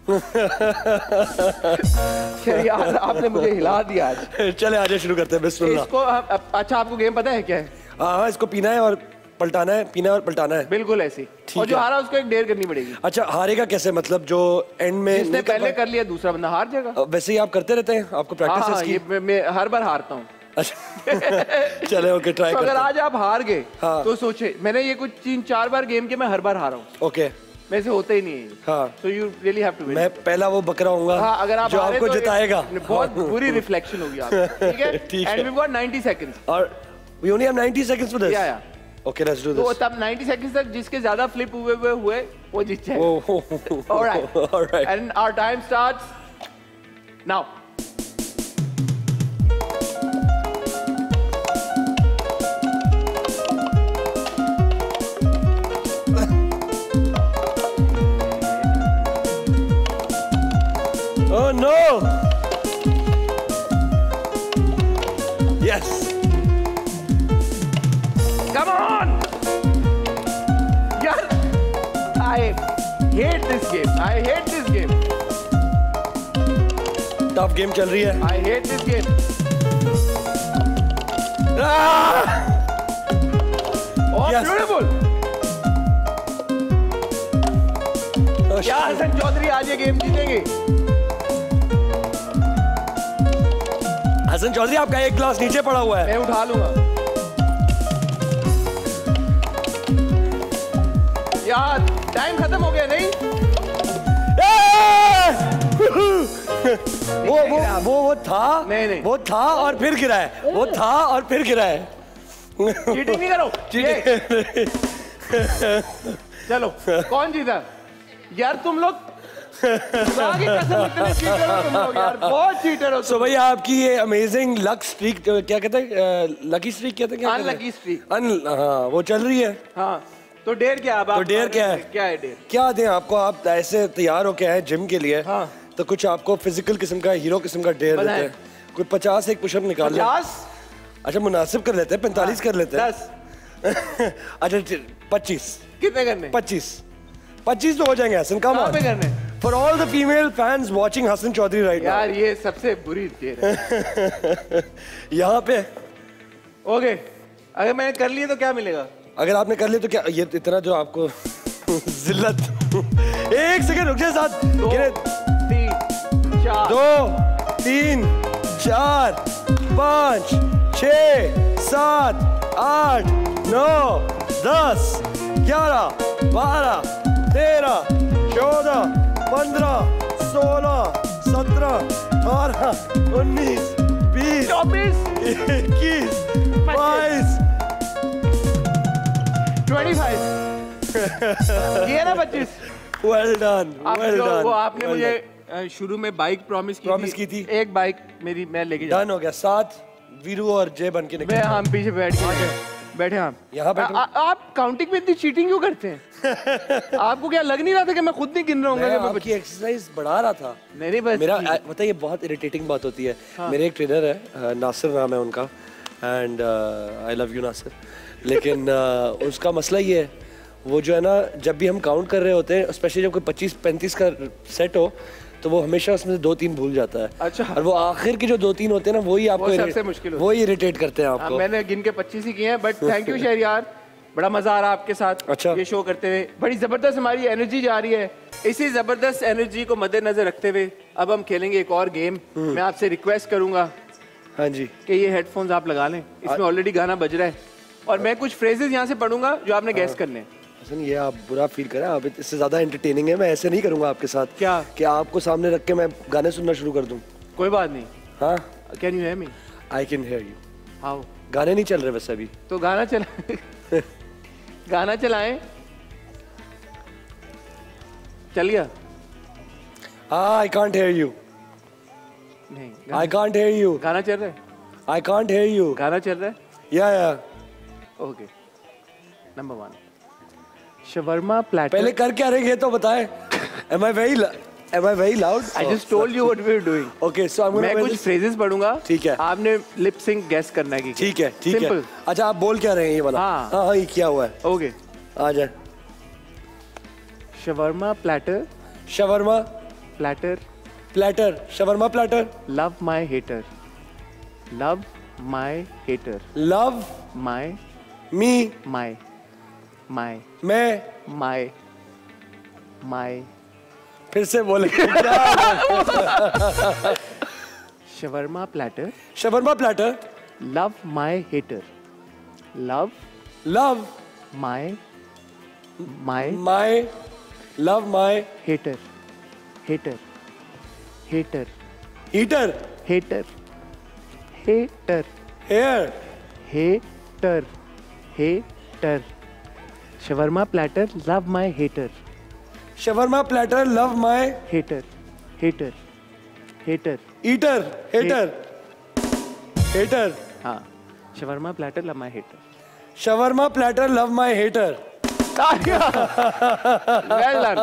यार आपने मुझे हिला दिया आज। चले आजा शुरू करते हैं, बिस्मिल्लाह। इसको अच्छा, आपको गेम पता है क्या है? हाँ, इसको पीना है और पलटाना है, पीना है और पलटाना है। बिल्कुल ऐसी। और जो हारा उसको एक डेयर करनी पड़ेगी। अच्छा, हारेगा कैसे? मतलब जो एंड में जिसने पहले कर लिया दूसरा बंदा हार जाएगा। वैसे ही आप करते रहते हैं, आपको प्रैक्टिस है इसकी? मैं हर बार हारता हूँ। चले ओके, ट्राई करते हैं। अगर आज आप हार गए तो सोचे, मैंने ये कुछ 3-4 बार गेम के मैं हर बार हारा हूँ। ओके, मेरे से होता ही नहीं है। हाँ, so you really have to win. मैं पहला वो बकरा हूँगा। हाँ, अगर आप जो आपको तो जिताएगा। बहुत बुरी रिफ्लेक्शन होगी आप। ठीक है? ठीक है। And we've got 90 seconds. और we only have 90 seconds for this. Yeah. Okay, let's do this. तो तब 90 seconds तक जिसके ज्यादा फ्लिप हुए वो जीत जाएगा। All right. And our time starts now. Oh no! Yes! Come on! Yaar, I hate this game. I hate this game. Tough game चल रही है। I hate this game. Oh, Yes. beautiful! क्या हसन चौधरी आज ये game जीतेंगे? हसन चौधरी, आपका एक glass नीचे पड़ा हुआ है। मैं उठा लूंगा। यार टाइम खत्म हो गया नहीं? वो था। नहीं। वो था और फिर गिरा है। वो था और फिर गिरा है। चीटिंग नहीं करो। चलो, कौन जीता? यार तुम लोग खुदा की कसम इतने चीटर हो तुम लोग यार, बहुत चीटर हो। सो भाई, आपकी ये अमेजिंग लक स्ट्रीक, क्या कहते हैं, लकी स्ट्रीक कहते हैं? Unlucky streak. हाँ, वो चल रही है। हाँ, तो डेयर क्या है? तो डेयर क्या है? क्या है डेयर? क्या दें आपको? आप ऐसे तैयार होके आए जिम के लिए। हाँ, तो कुछ आपको फिजिकल किस्म का, हीरो किस्म का डेयर देते हैं। कोई 50 एक पुशअप निकाल ले। 50? अच्छा, मुनासिब कर लेते हैं। 45 कर लेते हैं। 10? अच्छा, 25। कितने करने? 25 तो हो जाएंगे हसन। कम कहाँ पे करने? For all the female fans watching Hasan Chaudhry right यार ये सबसे बुरी डेयर है। यहाँ पे। ओके, अगर मैंने कर लिया तो क्या मिलेगा? अगर आपने कर लिया तो क्या? ये इतना जो आपको जिल्लत। एक सेकंड रुक जाए साथ। 2 3 4 5 6 7 8 9 10 11 12 13 14 15 16 17 18 19 20 24 21 22 25 ये ना 25। Well done, well done. वो आपने मुझे शुरू में बाइक प्रॉमिस की थी। एक बाइक मेरी मैं लेके डन हो गया। 7 वीरू और जय बन के निकले। मैं हम पीछे बैठे हम यहाँ बैठे। आप काउंटिंग में इतनी चीटिंग क्यों करते हैं? आपको क्या लग नहीं रहा था कि मैं खुद नहीं गिन रहा हूँ? मैं आपकी एक्सरसाइज बढ़ा रहा था। नहीं बस मेरा पता है, ये बहुत इरिटेटिंग बात होती है। मेरे एक ट्रेनर है, नासिर नाम है उनका, and I love you Nasir. लेकिन उसका मसला ये है, वो जो है ना, जब भी हम काउंट कर रहे होते हैं, स्पेशली जब कोई 25-35 का सेट हो, तो वो हमेशा उसमें 2-3 भूल जाता है। अच्छा। और वो आखिर के जो 2-3 होते हैं ना, वही आपको सबसे मुश्किल वो इरिटेट करते हैं आपको। मैंने गिन के 25 ही किए हैं, बट थैंक यू शहरयार, बड़ा मजा आ रहा है आपके साथ। अच्छा। ये शो करते हुए बड़ी जबरदस्त हमारी एनर्जी जा रही है। इसी जबरदस्त एनर्जी को मद्देनजर रखते हुए अब हम खेलेंगे एक और गेम। मैं आपसे रिक्वेस्ट करूंगा, हाँ जी, कि ये हेडफोन्स आप लगा लें। इसमें ऑलरेडी गाना बज रहा है और मैं कुछ फ्रेजेस यहाँ से पढ़ूंगा जो आपने गैस करने हैं। हसन, ये आप बुरा फील करें, आप इससे ज्यादा एंटरटेनिंग है। मैं ऐसे नहीं करूंगा आपके साथ। क्या? कि आपको सामने रख के मैं गाने सुनना शुरू कर दूं? कोई बात नहीं। हाँ, can you hear me? I can hear you. How? गाने नहीं चल रहे वैसे अभी। तो गाना चला गाना चलाएं। चल गया? I can't hear you. नहीं, आई कांट हियर यू। गाना चल रहा है? I can't hear you. गाना चल रहा है? या ओके, नंबर 1 शवरमा प्लेटर। पहले कर क्या रहे हैं तो बताएं। Am I very loud? I just told you what we were doing. Okay, so I'm मैं कुछ phrases पढ़ूंगा। ठीक है। आपने lip sync guess करना है कि ठीक है, ठीक है। Simple. अच्छा आप बोल क्या रहे हैं ये वाला? हाँ, ये क्या हुआ है? Okay. आ जाए। Shawarma platter. Shawarma platter. Platter. Shawarma platter. Love my hater. Love my hater. Love my me my मैं my फिर से बोले shawarma platter. Shawarma platter. Love my hater. Love my love my hater. Hater. heater Hater. hair Hater. Shawarma platter, love my hater. shawarma platter love my Hater. eater hater हाँ. Shawarma platter, love my hater. shawarma platter love my hater. Well done.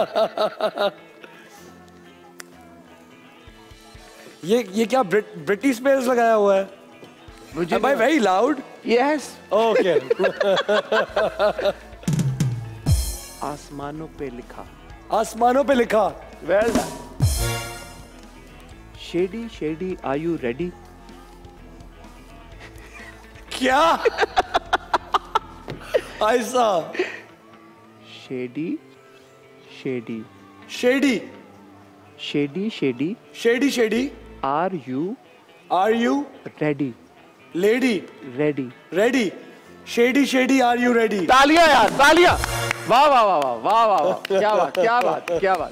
ये क्या British spells लगाया हुआ है? मुझे Am I very loud? Yes. Okay. आसमानों पे लिखा. आसमानों पे लिखा. Well done. Shady, shady, are you ready? क्या? ऐसा. Shady, shady. Shady. Shady, shady. Shady, shady. Are you ready? Lady. Ready. Ready. Shady, shady, are you ready? तालियां यार, तालियां. वाह वाह वाह वाह वाह वाह वाह. क्या बात, क्या बात, क्या बात.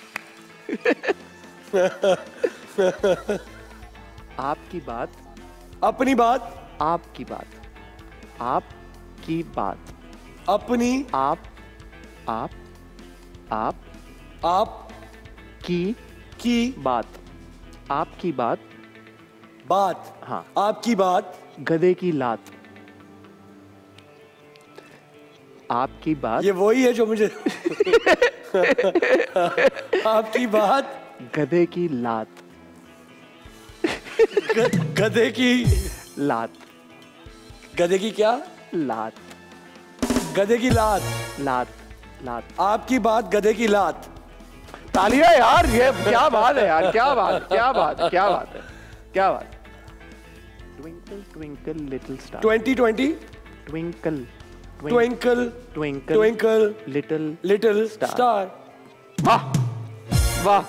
आपकी बात. अपनी बात. आपकी बात. आपकी बात. अपनी. आप की बात. आपकी बात. बात. हाँ. आपकी बात. गधे की लात. आपकी बात. ये वही है जो मुझे आपकी बात. गधे की लात. गधे की लात. गधे की क्या? लात. गधे की लात. लात. लात. आपकी बात गधे की लात. तालियां यार, ये क्या बात है यार, क्या बात, क्या बात, क्या बात है, क्या बात. Twinkle twinkle little star. 2020. Twinkle. Twinkle. Twinkle. Twinkle. Little star. वाह वाह.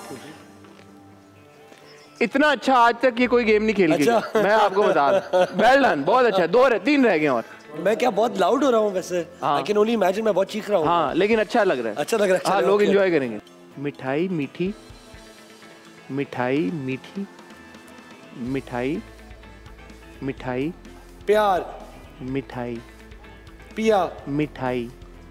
इतना अच्छा आज तक ये कोई गेम नहीं खेली. अच्छा. मैं आपको बता रहा. Well done, बहुत अच्छा. 3 रह गए और. मैं क्या बहुत लाउड हो रहा हूँ वैसे? हाँ. I can only imagine मैं बहुत चीख रहा हूँ. हाँ, लेकिन अच्छा लग रहा है. अच्छा लग रहा है. हाँ, लोग एंजॉय करेंगे. मिठाई मीठी. मिठाई मीठी. मिठाई. मिठाई. प्यार. मिठाई. पिया. मिठाई.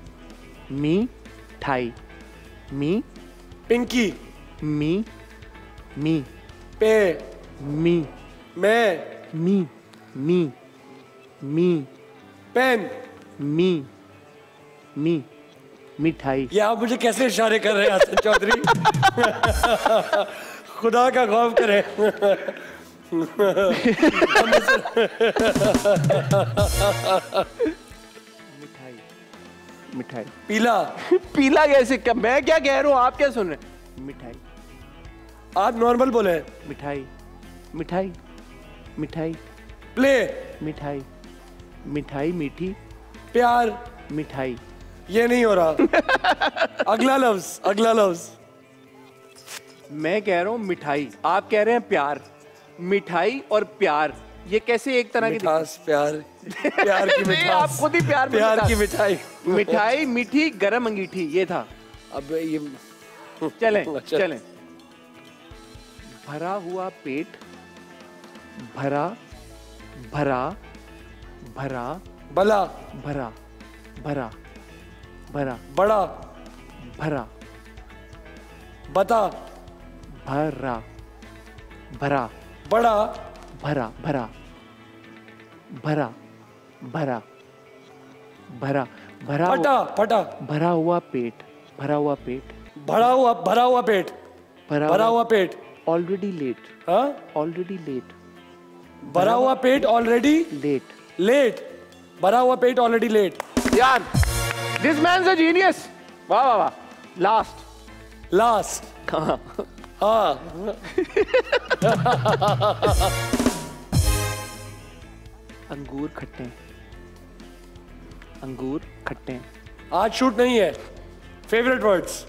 मिठाई. मी. पिंकी. मी. मी. पे. मी. मैं. मी. मी. मी. पेन. मी. मी. मिठाई. ये आप मुझे कैसे इशारे कर रहे हैं हसन चौधरी? खुदा का खौफ करे. मिठाई. मिठाई. पीला. पीला कैसे? क्या मैं क्या कह रहा हूँ, आप क्या सुन रहे हैं? मिठाई. आप नॉर्मल बोले. मिठाई. मिठाई. मिठाई. प्ले. मिठाई. मिठाई मीठी. प्यार. मिठाई. ये नहीं हो रहा. अगला लफ्ज. मैं कह रहा हूँ मिठाई, आप कह रहे हैं प्यार. मिठाई और प्यार, ये कैसे एक तरह की मिठास? प्यार की मिठास. आप खुद ही प्यार की मिठाई. मिठाई मीठी गरम अंगीठी, ये था. अब ये चलें. अच्छा. चलें. भरा हुआ पेट. भरा. भरा. भरा. बला. भरा. भरा. भरा. बड़ा. भरा. बता. भरा. भरा. बड़ा. भरा. भरा. भरा. भरा. भरा. फटा फटा भरा हुआ पेट, भरा हुआ पेट, भरा हुआ पेट, भरा हुआ पेट, ऑलरेडी लेट, हाँ ऑलरेडी लेट, भरा हुआ पेट ऑलरेडी लेट, लेट, भरा हुआ पेट ऑलरेडी लेट। यार this man is a genius. वाह वाह वाह। लास्ट, लास्ट, कहाँ? हाँ अंगूर खट्टे, अंगूर खट्टे। आज शूट नहीं है। Favourite words.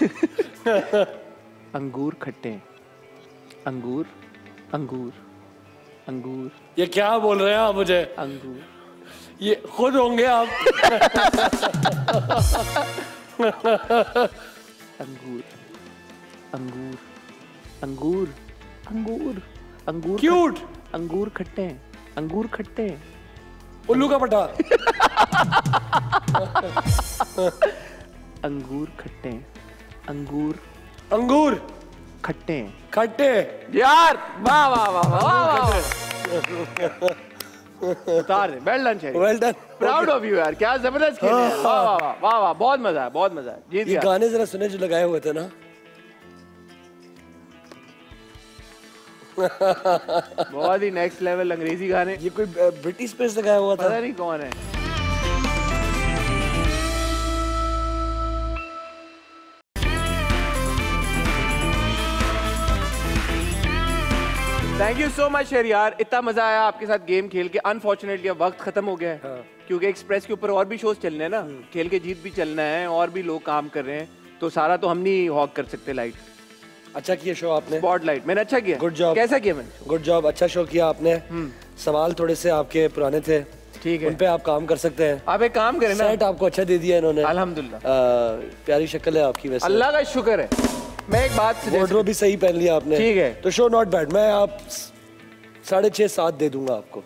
अंगूर खट्टे, अंगूर, अंगूर, अंगूर, ये क्या बोल रहे हैं आप मुझे? अंगूर, ये खुद होंगे आप। अंगूर, अंगूर, अंगूर, अंगूर, अंगूर, क्यूट, अंगूर खट्टे, अंगूर खट्टे, उल्लू का पटा। अंगूर खट्टे, अंगूर, अंगूर खट्टे, खट्टे। यार वाह वाह वाह वाह। उतार दे। Well done Sheri, well done, proud of you यार, क्या जबरदस्त खेले यार। वाह वाह वाह वाह वाह, बहुत मजा है, बहुत मजा है। जीत ये गया। गाने जरा सुने जो लगाए हुए थे ना। बहुत ही नेक्स्ट लेवल अंग्रेजी गाने। ये कोई ब्रिटिश पेस लगाया हुआ था। पता नहीं कौन है। थैंक यू सो मच शेर यार, इतना मजा आया आपके साथ गेम खेल के। अनफॉर्चुनेटली अब वक्त खत्म हो गया है, क्योंकि एक्सप्रेस के ऊपर और भी शोज चलने हैं ना, खेल के जीत भी चलना है और भी लोग काम कर रहे हैं, तो सारा तो हम नहीं हॉक कर सकते। लाइट अच्छा किया शो आपने। स्पॉटलाइट मैंने अच्छा किया। Good job. कैसा किया मैंने? गुड जॉब, अच्छा शो किया आपने। सवाल थोड़े से आपके पुराने थे, ठीक है, उन पे आप काम कर सकते हैं। आप एक काम करें ना, सेट आपको अच्छा दे दिया इन्होंने, अल्हम्दुलिल्लाह। प्यारी शक्ल है आपकी वैसे, अल्लाह का शुक्र है। मैं एक बात वार्डरोब भी सही पहन लिया आपने, ठीक है, तो शो नॉट बैड। मैं आप 6.5-7 दे दूंगा आपको।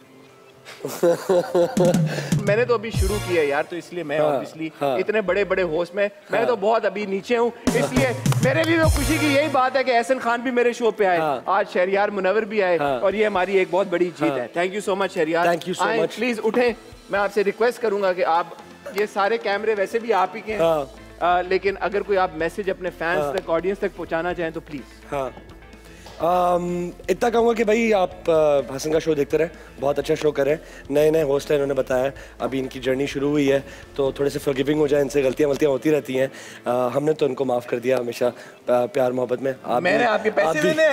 मैंने तो अभी शुरू किया यार, तो इसलिए मैं ऑब्वियसली इतने बड़े बड़े होस्ट में मैं तो बहुत अभी नीचे हूँ, इसलिए मेरे लिए तो खुशी की यही बात है कि एहसन खान भी मेरे शो पे आए, आज शहरियार मुनव्वर भी आए, और ये हमारी एक बहुत बड़ी जीत है। Thank you so much Shehryar. Thank you so much. Please उठें, मैं आपसे रिक्वेस्ट करूंगा कि आप, ये सारे कैमरे वैसे भी आप ही के हैं, लेकिन अगर कोई आप मैसेज अपने फैंस तक, ऑडियंस तक पहुंचाना चाहें तो प्लीज। हाँ, इतना कहूँगा कि भाई आप हसन का शो देखते रहे, बहुत अच्छा शो करें। नए नए होस्ट हैं, इन्होंने बताया अभी इनकी जर्नी शुरू हुई है, तो थोड़े से फॉरगिविंग हो जाए, इनसे गलतियाँ होती रहती हैं। हमने तो इनको माफ़ कर दिया हमेशा प्यार मोहब्बत में। मैंने आपके पैसे देने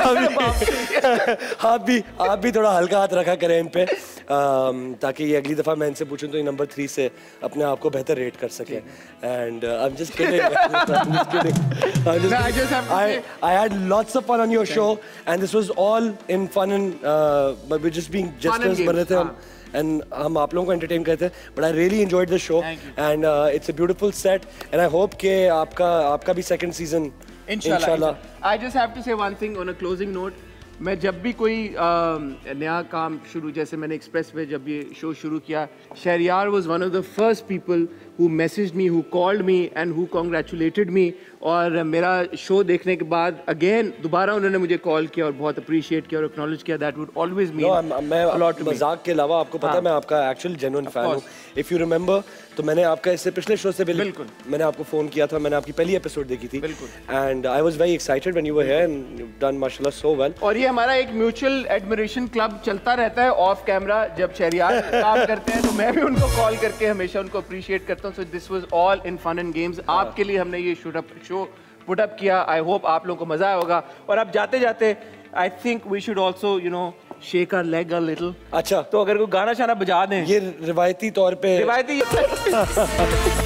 आप भी थोड़ा हल्का हाथ रखा करें इन पे, ताकि ये अगली दफ़ा मैं इनसे पूछूं तो ये नंबर 3 से अपने आप को बेहतर रेट कर सके। And I am just kidding, I had lots of fun on your show, and this was all in fun and but we're just being jesters बन रहे थे हम, and हम आप लोगों को entertain करते थे, but I really enjoyed the show, and it's a beautiful set, and I hope कि आपका भी second season इंशाल्लाह। I just have to say one thing on a closing note. मैं जब भी कोई नया काम शुरू, जैसे मैंने एक्सप्रेस पे जब ये शो शुरू किया, Shahryar was one of the first people who messaged me, who called me and who congratulated me, और मेरा शो देखने के बाद अगेन दोबारा उन्होंने मुझे कॉल किया और बहुत अप्रिशिएट किया और एक्नॉलेज किया। That would always mean a lot to me. मजाक के अलावा आपको पता है मैं आपका एक्चुअल जेन्युइन फैन हूँ। इफ यू रिमेंबर, तो मैंने आपका इससे पिछले शो से बिल्कुल मैंने आपको फोन किया था, मैंने आपकी पहली एपिसोड देखी थी, and I was very excited when you were here and you done माशाल्लाह सो वेल। और ये हमारा एक म्यूचुअल एडमिरेशन क्लब चलता रहता है ऑफ कैमरा, जब शहरियार काम करते हैं तो मैं भी उनको कॉल करके हमेशा उनको अप्रिशिएट करता हूँ। So this was all in fun and games. आपके लिए हमने ये शो पुट अप किया। आई होप आप लोगों को मजा आया होगा। और अब जाते जाते I think we should also you know shake our leg a little. अच्छा, तो अगर कोई गाना शाना बजा दें, ये रिवायती तौर पे रिवायती